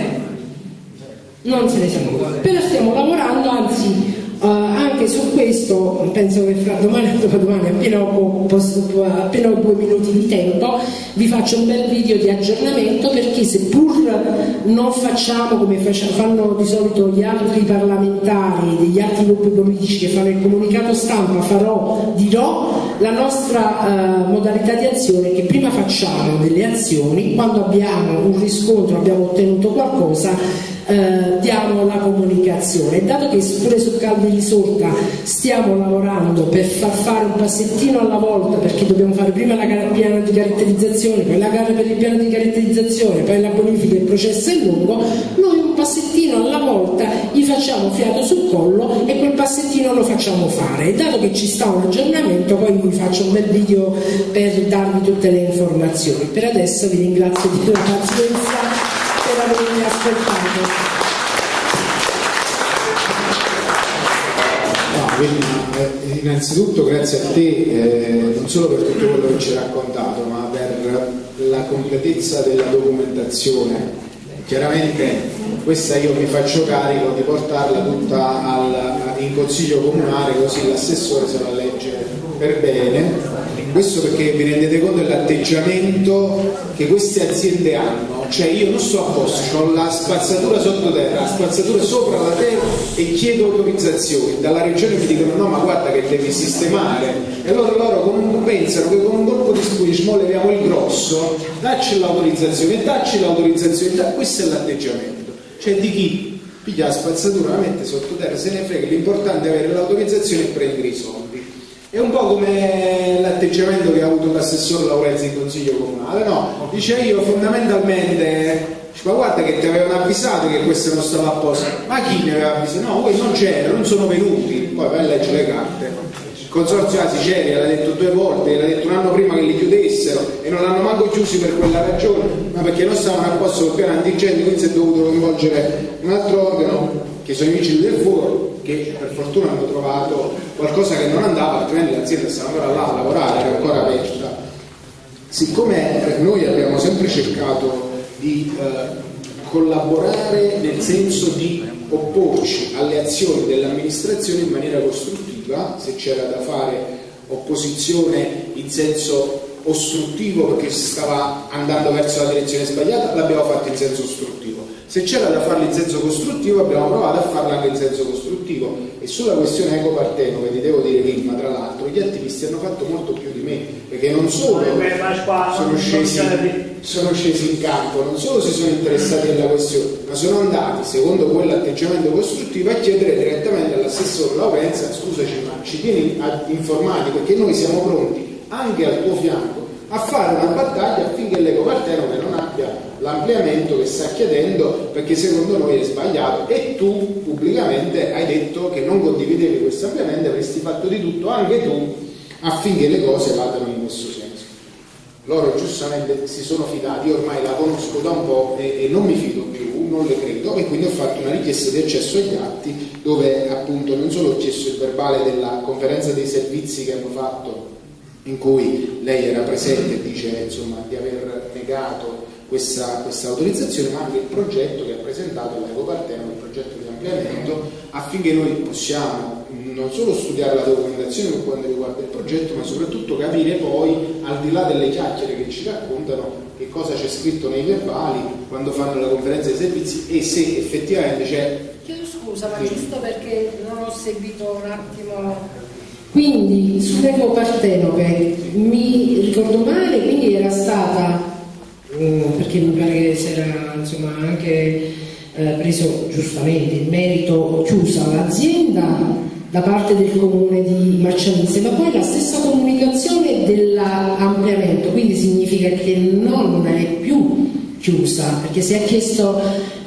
non se ne siamo accorti, però stiamo lavorando, anzi uh, anche su questo penso che fra domani e dopodomani, appena ho, posso, appena ho due minuti di tempo, vi faccio un bel video di aggiornamento, perché seppur non facciamo come fanno di solito gli altri parlamentari degli altri gruppi politici che fanno il comunicato stampa, farò, dirò la nostra uh, modalità di azione, che prima facciamo delle azioni, quando abbiamo un riscontro, abbiamo ottenuto qualcosa, Uh, diamo la comunicazione. E dato che pure su Calvi Risolta stiamo lavorando per far fare un passettino alla volta, perché dobbiamo fare prima la gara, il piano di caratterizzazione, poi la gara per il piano di caratterizzazione, poi la bonifica, il processo è lungo, noi un passettino alla volta gli facciamo fiato sul collo e quel passettino lo facciamo fare. E dato che ci sta un aggiornamento, poi vi faccio un bel video per darvi tutte le informazioni. Per adesso vi ringrazio della pazienza per avermi ascoltato. No, quindi, eh, innanzitutto grazie a te, eh, non solo per tutto quello che ci hai raccontato, ma per la completezza della documentazione. Chiaramente questa io mi faccio carico di portarla tutta al, in consiglio comunale, così l'assessore se la legge per bene. Questo perché vi rendete conto dell'atteggiamento che queste aziende hanno, cioè io non sto a posto, ho la spazzatura sottoterra, la spazzatura sopra la terra e chiedo autorizzazioni, dalla regione mi dicono no ma guarda che devi sistemare, e allora loro comunque pensano che con un colpo di spurismo leviamo il grosso, dacci l'autorizzazione, dacci l'autorizzazione, da, questo è l'atteggiamento, cioè di chi piglia la spazzatura, la mette sottoterra, se ne frega, l'importante è avere l'autorizzazione e prendere i soldi. È un po' come l'atteggiamento che ha avuto l'assessore Laurenzi in consiglio comunale, no? Dice io fondamentalmente, ma guarda che ti avevano avvisato che questo non stava a posto, ma chi mi aveva avvisato? No, voi non c'erano, non sono venuti, poi vai a leggere le carte. Il consorzio della Sicilia l'ha detto due volte, l'ha detto un anno prima che li chiudessero e non l'hanno manco chiusi per quella ragione, ma perché non stavano a posto col piano antincendio, quindi si è dovuto coinvolgere un altro organo che sono i vigili del fuoco, che per fortuna hanno trovato qualcosa che non andava, altrimenti l'azienda stava ancora là a lavorare, era ancora aperta. Siccome noi abbiamo sempre cercato di eh, collaborare nel senso di opporci alle azioni dell'amministrazione in maniera costruttiva. Se c'era da fare opposizione in senso ostruttivo perché si stava andando verso la direzione sbagliata, l'abbiamo fatto in senso ostruttivo. Se c'era da farlo in senso costruttivo, abbiamo provato a farlo anche in senso costruttivo. E sulla questione ecopartenove, vi devo dire prima, tra l'altro, gli attivisti hanno fatto molto più di me, perché non solo sono scesi, sono scesi in campo, non solo si sono interessati alla questione, ma sono andati, secondo quell'atteggiamento costruttivo, a chiedere direttamente all'assessore Laurenza: scusaci, ma ci tieni a informati, perché noi siamo pronti anche al tuo fianco a fare una battaglia affinché l'ecopartenove non abbia l'ampliamento che sta chiedendo, perché secondo noi è sbagliato, e tu pubblicamente hai detto che non condividevi questo ampliamento, avresti fatto di tutto anche tu affinché le cose vadano in questo senso. Loro giustamente si sono fidati, io ormai la conosco da un po' e, e non mi fido più, non le credo, e quindi ho fatto una richiesta di accesso agli atti, dove appunto non solo ho chiesto il verbale della conferenza dei servizi che hanno fatto, in cui lei era presente e dice insomma di aver negato questa, questa autorizzazione, ma anche il progetto che ha presentato l'ecopartenove, il progetto di ampliamento, affinché noi possiamo non solo studiare la documentazione per quanto riguarda il progetto, ma soprattutto capire poi, al di là delle chiacchiere che ci raccontano, che cosa c'è scritto nei verbali quando fanno la conferenza dei servizi e se effettivamente c'è. Chiedo scusa, ma giusto perché non ho seguito un attimo. Quindi sull'ecopartenove mi ricordo male, quindi era stata, perché mi pare che si era insomma anche eh, preso giustamente il merito, chiusa l'azienda da parte del comune di Marcianise, ma poi la stessa comunicazione dell'ampliamento, quindi significa che non è più chiusa, perché se ha chiesto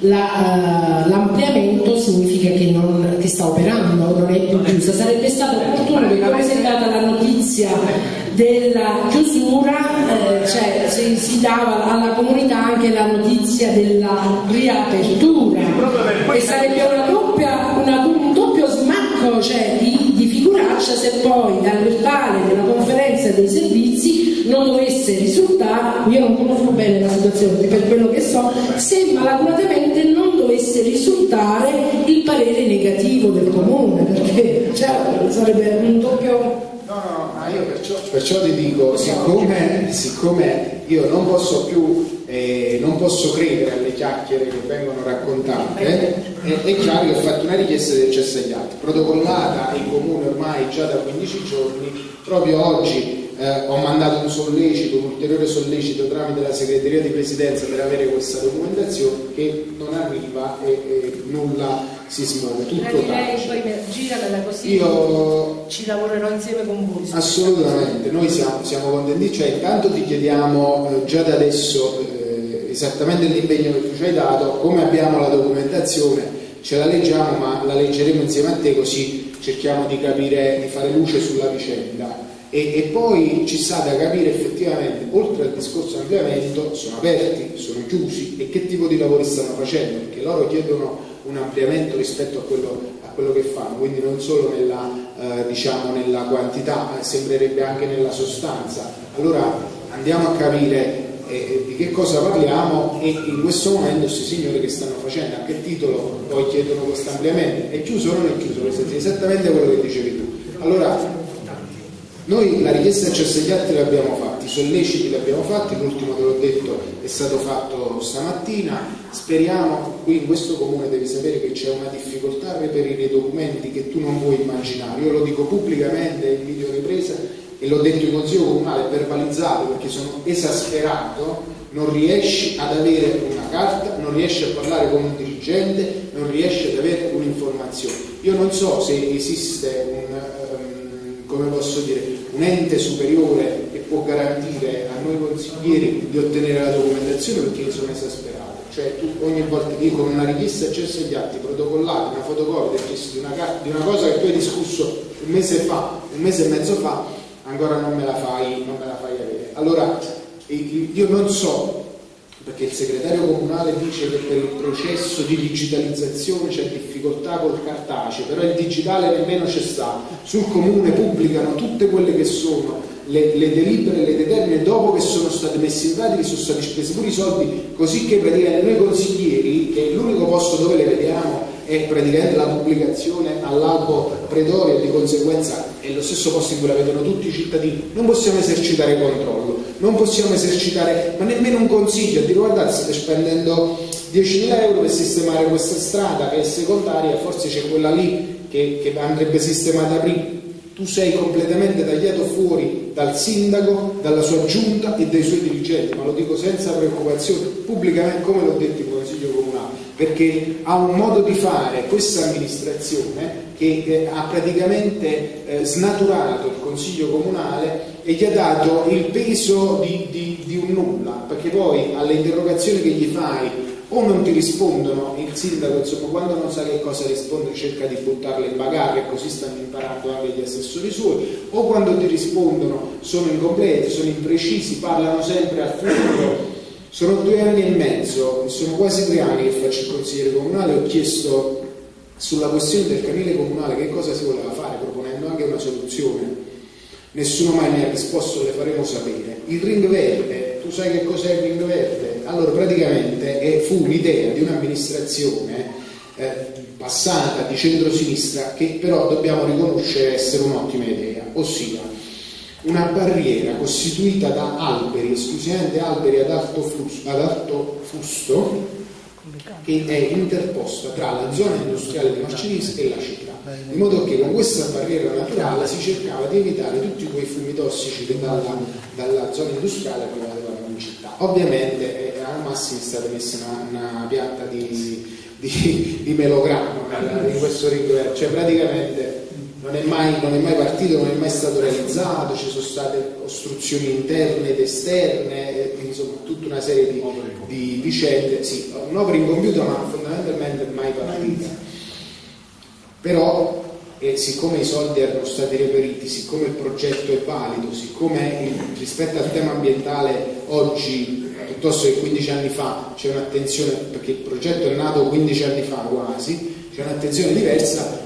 la, uh, l'ampliamento significa che, non, che sta operando, non è più chiusa. Sarebbe stato opportuno che come si è data la notizia della chiusura, eh, cioè si, si dava alla comunità anche la notizia della riapertura, e sarebbe una doppia, una, un doppio smacco, cioè di, di figuraccia, se poi dal verbale della conferenza dei servizi non dovesse risultare, io non conosco bene la situazione, per quello che so, se malacuratamente non dovesse risultare il parere negativo del comune, perché cioè, sarebbe un doppio. No, no, ma io perciò, perciò ti dico, siccome, siccome io non posso più, eh, non posso credere alle chiacchiere che vengono raccontate, eh, è chiaro che ho fatto una richiesta di accesso agli atti, protocollata in comune ormai già da quindici giorni, proprio oggi eh, ho mandato un sollecito, un ulteriore sollecito tramite la segreteria di presidenza per avere questa documentazione, che non arriva e, e nulla si smuove, tutto tace. Poi giramela così, io ci lavorerò insieme con voi. Assolutamente, noi siamo, siamo contenti, cioè intanto ti chiediamo eh, già da adesso eh, esattamente l'impegno che tu ci hai dato, come abbiamo la documentazione ce la leggiamo, ma la leggeremo insieme a te, così cerchiamo di capire, di fare luce sulla vicenda. E, e poi ci sta da capire effettivamente, oltre al discorso ampliamento, sono aperti, sono chiusi, e che tipo di lavori stanno facendo, perché loro chiedono un ampliamento rispetto a quello, a quello che fanno, quindi non solo nella, eh, diciamo nella quantità, ma sembrerebbe anche nella sostanza. Allora andiamo a capire eh, di che cosa parliamo, e in questo momento questi signori che stanno facendo, a che titolo poi chiedono questo ampliamento, è chiuso o non è chiuso, esattamente quello che dicevi tu. Allora noi la richiesta di accesso agli atti l'abbiamo fatti, i solleciti li abbiamo fatti, l'ultimo te l'ho detto è stato fatto stamattina, speriamo, qui in questo comune devi sapere che c'è una difficoltà a reperire i documenti che tu non puoi immaginare, io lo dico pubblicamente in video ripresa e l'ho detto in consiglio comunale, verbalizzato, perché sono esasperato, non riesci ad avere una carta, non riesci a parlare con un dirigente, non riesci ad avere un'informazione. Io non so se esiste un... come posso dire, un ente superiore che può garantire a noi consiglieri di ottenere la documentazione, perché io sono esasperato. Cioè tu ogni volta che io con una richiesta di accesso agli atti protocollati, una fotocopia di una, di una cosa che tu hai discusso un mese fa, un mese e mezzo fa, ancora non me la fai, non me la fai avere. Allora io non so, perché il segretario comunale dice che per il processo di digitalizzazione c'è difficoltà col cartaceo, però il digitale nemmeno c'è sta. Sul comune pubblicano tutte quelle che sono le, le delibere, le determine, dopo che sono state messe in pratica, sono stati spesi pure i soldi, così che praticamente noi consiglieri, che l'unico posto dove le vediamo è praticamente la pubblicazione all'albo pretorio e di conseguenza è lo stesso posto in cui la vedono tutti i cittadini. Non possiamo esercitare controllo, non possiamo esercitare ma nemmeno un consiglio, di guardate, state spendendo diecimila euro per sistemare questa strada che è secondaria, forse c'è quella lì che, che andrebbe sistemata prima. Tu sei completamente tagliato fuori dal sindaco, dalla sua giunta e dai suoi dirigenti, ma lo dico senza preoccupazione, pubblicamente, come l'ho detto in Consiglio Comunale, perché ha un modo di fare questa amministrazione che eh, ha praticamente eh, snaturato il Consiglio Comunale e gli ha dato il peso di, di, di un nulla, perché poi alle interrogazioni che gli fai o non ti rispondono, il sindaco insomma quando non sa che cosa rispondere cerca di buttarle in bagaglio e così stanno imparando anche gli assessori suoi, o quando ti rispondono sono incompleti, sono imprecisi, parlano sempre al futuro. Sono due anni e mezzo, sono quasi tre anni che faccio il consigliere comunale, ho chiesto sulla questione del canile comunale che cosa si voleva fare, proponendo anche una soluzione. Nessuno mai mi ha risposto, le faremo sapere. Il ring verde, tu sai che cos'è il ring verde? Allora praticamente eh, fu un'idea di un'amministrazione eh, passata di centrosinistra che però dobbiamo riconoscere essere un'ottima idea, ossia una barriera costituita da alberi, esclusivamente alberi ad alto, flusso, ad alto fusto, che è interposta tra la zona industriale di Marcinise e la città, in modo che con questa barriera naturale si cercava di evitare tutti quei fumi tossici che dalla, dalla zona industriale poi arrivavano in città. Ovviamente eh, al massimo è stata messa una, una pianta di, di, di melograno in questo ring, cioè praticamente non è, mai, non è mai partito, non è mai stato realizzato, ci sono state ostruzioni interne ed esterne, insomma tutta una serie di, di vicende, sì, un'opera incompiuta ma fondamentalmente mai partita. Però eh, siccome i soldi erano stati reperiti, siccome il progetto è valido, siccome il, rispetto al tema ambientale oggi piuttosto che quindici anni fa c'è un'attenzione, perché il progetto è nato quindici anni fa quasi, c'è un'attenzione diversa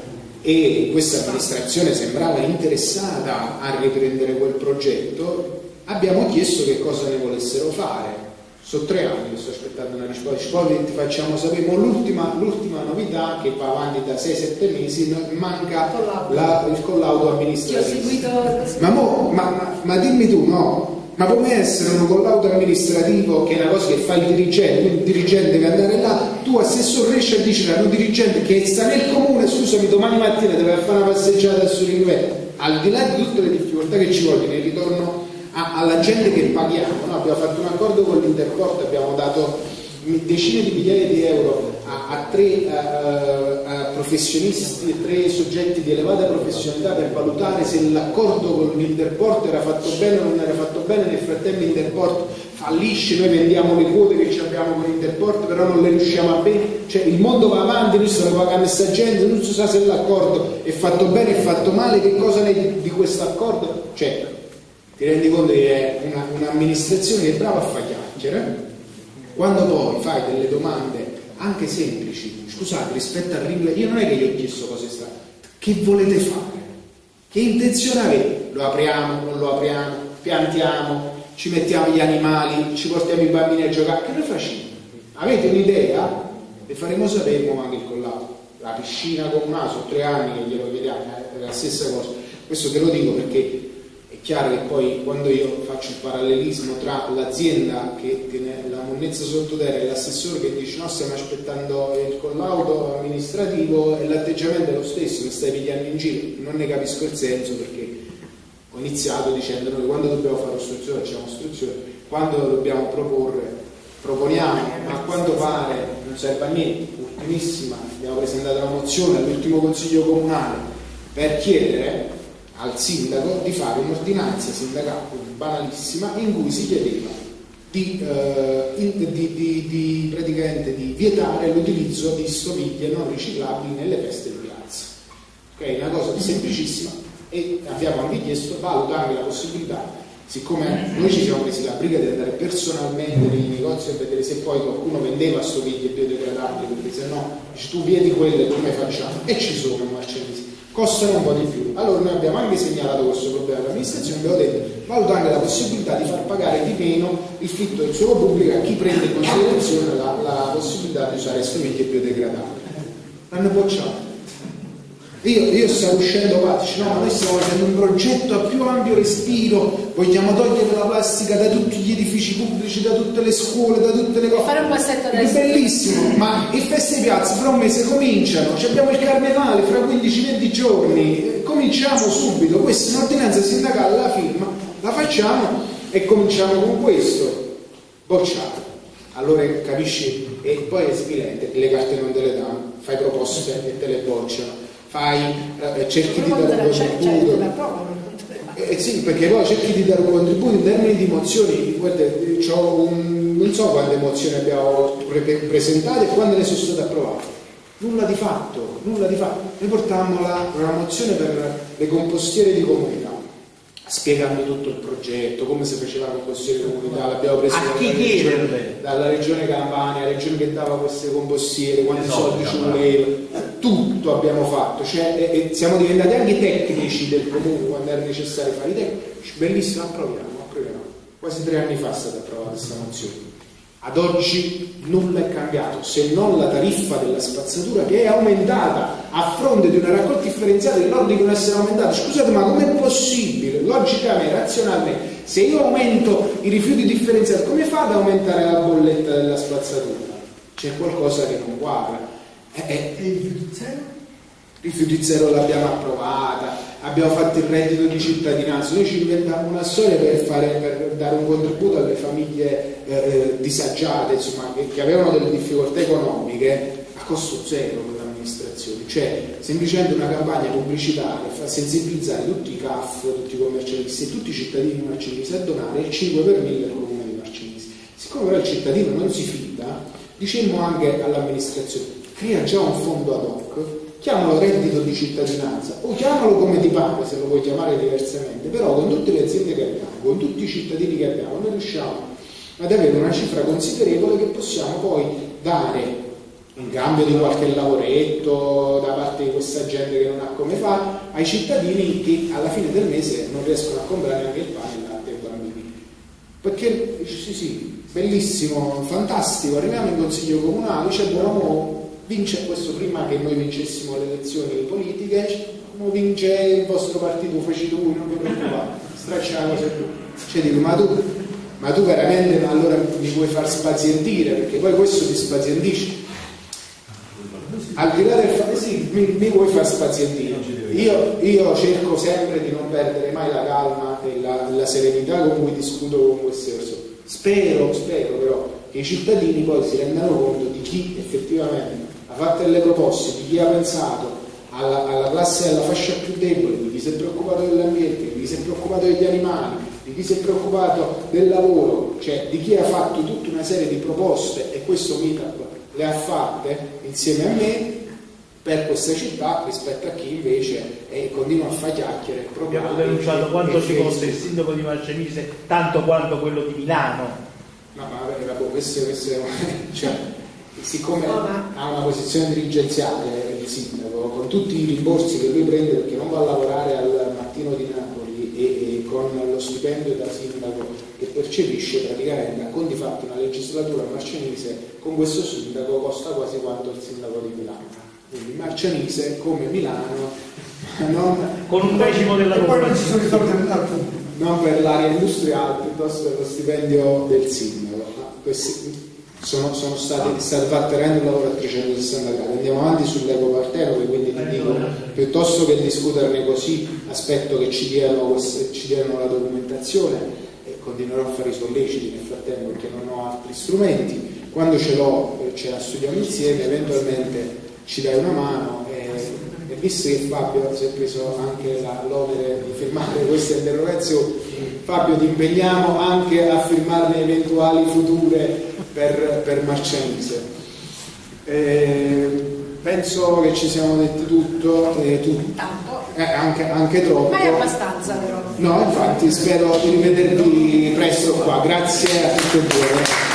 e questa amministrazione sembrava interessata a riprendere quel progetto, abbiamo chiesto che cosa ne volessero fare. Sono tre anni che sto aspettando una risposta, poi ti facciamo sapere. L'ultima, l'ultima novità che va avanti da sei sette mesi, manca la, il collaudo amministrativo. Ma, mo, ma, ma, ma dimmi tu, no? Ma come essere un collaudo amministrativo che è una cosa che fa il dirigente, il dirigente deve andare là, tu assessore riesci a dire a un dirigente che sta nel comune, scusami, domani mattina deve fare una passeggiata sul ring, al di là di tutte le difficoltà che ci vogliono, il ritorno a, alla gente che paghiamo, no? Abbiamo fatto un accordo con l'Interport, abbiamo dato decine di migliaia di euro a, a tre a, a professionisti, tre soggetti di elevata professionalità per valutare se l'accordo con l'Interport era fatto bene o non era fatto bene. Nel frattempo l'Interport fallisce, noi vendiamo le quote che ci abbiamo con l'Interport però non le riusciamo a bene, cioè il mondo va avanti, noi stiamo pagando questa gente, non si sa se l'accordo è fatto bene, è fatto male, che cosa ne di, di questo accordo, cioè ti rendi conto che è una, un'amministrazione che è brava a fare chiacchiere. Quando poi fai delle domande anche semplici, scusate, rispetto al ring, io non è che gli ho chiesto cosa è stato, che volete fare? Che intenzione avete? Lo apriamo, non lo apriamo, piantiamo, ci mettiamo gli animali, ci portiamo i bambini a giocare, che noi facciamo? Avete un'idea? Le faremo sapere anche il collaudo. La piscina comunale, sono tre anni che glielo chiediamo, è la stessa cosa. Questo te lo dico perché è chiaro che poi quando io faccio il parallelismo tra l'azienda che tiene la monnezza sottoterra e l'assessore che dice no, stiamo aspettando il collaudo amministrativo, e l'atteggiamento è lo stesso, mi stai pigliando in giro, non ne capisco il senso, perché ho iniziato dicendo noi quando dobbiamo fare ostruzione facciamo ostruzione, quando lo dobbiamo proporre proponiamo, ma a quanto pare non serve a niente. Ultimissima, abbiamo presentato una mozione all'ultimo consiglio comunale per chiedere al sindaco di fare un'ordinanza sindacale banalissima in cui si chiedeva di, eh, in, di, di, di, praticamente di vietare l'utilizzo di stoviglie non riciclabili nelle feste di piazza. Ok, una cosa semplicissima, e abbiamo anche chiesto, valuta anche la possibilità, siccome noi ci siamo presi la briga di andare personalmente nei negozi a vedere se poi qualcuno vendeva stoviglie biodegradabili, perché se no dici, tu vieni quelle, come facciamo? E ci sono a Marcinise, costano un po' di più. Allora noi abbiamo anche segnalato questo problema all'amministrazione, abbiamo detto valuta anche la possibilità di far pagare di meno il fitto del suolo pubblico a chi prende in considerazione la, la possibilità di usare stoviglie biodegradabili. l'hanno bocciato. Io, io stavo uscendo qua, dice no, ma noi stiamo facendo un progetto a più ampio respiro, vogliamo togliere la plastica da tutti gli edifici pubblici, da tutte le scuole, da tutte le cose. Fare un passetto È adesso. bellissimo, ma il Feste Piazza fra un mese cominciano, ci abbiamo il carnevale fra quindici venti giorni, cominciamo subito, questa è un'ordinanza sindacale, la firma, la facciamo e cominciamo con questo, bocciato. Allora capisci, e poi è svilente, le carte non te le danno, fai proposte e te le bocciano. Fai, eh, cerchi di dare un contributo, eh, sì, perché poi cerchi di dare un contributo in termini di mozioni. Guarda, un, non so quante mozioni abbiamo pre presentato e quante ne sono state approvate, nulla di fatto, nulla di fatto. Noi portammo la, una mozione per le compostiere di comunità, spiegando tutto il progetto, come si faceva la compostiere di comunità, l'abbiamo preso a chi dalla, regione, chiederle? dalla regione Campania, la regione che dava queste compostiere, quanti Esatto, soldi ci voleva, tutto abbiamo fatto, cioè, e, e siamo diventati anche tecnici del comune quando era necessario fare i tecnici. Bellissimo, approviamo, approviamo. Quasi tre anni fa è stata approvata questa mozione. Ad oggi nulla è cambiato, se non la tariffa della spazzatura che è aumentata a fronte di una raccolta differenziata che loro dicono essere aumentata. Scusate, ma com'è possibile? Logicamente, razionalmente, se io aumento i rifiuti differenziati, come fa ad aumentare la bolletta della spazzatura? C'è qualcosa che non quadra. Eh, eh. E il rifiuti zero? Rifiuti zero l'abbiamo approvata, abbiamo fatto il reddito di cittadinanza, noi ci inventammo una storia per, fare, per dare un contributo alle famiglie eh, disagiate, insomma, che, che avevano delle difficoltà economiche a costo zero per l'amministrazione, cioè semplicemente una campagna pubblicitaria fa sensibilizzare tutti i C A F, tutti i commercialisti e tutti i cittadini marcinesi a donare il cinque per mille al comune di Marcinisi. Siccome però il cittadino non si fida, dicemmo anche all'amministrazione: crea già un fondo ad hoc, chiamalo reddito di cittadinanza o chiamalo come ti pare, se lo vuoi chiamare diversamente, però con tutte le aziende che abbiamo, con tutti i cittadini che abbiamo, noi riusciamo ad avere una cifra considerevole che possiamo poi dare in cambio di qualche lavoretto da parte di questa gente che non ha come fare ai cittadini che alla fine del mese non riescono a comprare neanche il pane, il latte ai bambini. Perché sì sì, bellissimo, fantastico, arriviamo in consiglio comunale, c'è buon vince questo prima che noi vincessimo le elezioni politiche, come vince il vostro partito, feci tu, non vi preoccupate, straccia la cosa più. Cioè dico, ma tu, ma tu veramente allora mi vuoi far spazientire, perché poi questo ti spazientisce. Al di là del fatto, sì, mi, mi vuoi far spazientire. Io, io cerco sempre di non perdere mai la calma e la, la serenità con cui discuto con queste persone. Spero, spero però che i cittadini poi si rendano conto di chi effettivamente ha fatto delle proposte, di chi ha pensato alla, alla classe, alla fascia più debole, di chi si è preoccupato dell'ambiente, di chi si è preoccupato degli animali, di chi si è preoccupato del lavoro, cioè di chi ha fatto tutta una serie di proposte, e questo meetup le ha fatte insieme a me per questa città, rispetto a chi invece eh, continua a fare chiacchiere. Abbiamo denunciato quanto ci costa il sindaco di Marcinise, tanto quanto quello di Milano. No, ma vabbè, questo, questo è, cioè, siccome ha una posizione dirigenziale il sindaco, con tutti i rimborsi che lui prende perché non va a lavorare al Mattino di Napoli e, e con lo stipendio da sindaco che percepisce, praticamente a conti fatti una legislatura a Marcinise con questo sindaco costa quasi quanto il sindaco di Milano. Quindi Marcinise come Milano non, con un decimo della popolazione, non per l'area industriale, piuttosto per lo stipendio del sindaco. Ma questi sono, sono stati state fatte rendere un lavoro a trecentosessanta gradi. Andiamo avanti sull'ecopartenere, quindi ti dico, piuttosto che discuterne così, aspetto che ci diano, queste, ci diano la documentazione e continuerò a fare i solleciti nel frattempo perché non ho altri strumenti. Quando ce l'ho, ce la studiamo insieme, eventualmente ci dai una mano. E, e visto che Fabio si è preso anche l'onere di firmare queste interrogazioni, Fabio ti impegniamo anche a firmarne eventuali future per, per Marcinise. Eh, penso che ci siamo detti tutto, eh, tu, eh, anche, anche troppo. Ma è abbastanza però. No, infatti spero di rivedervi presto qua. Grazie a tutti e due.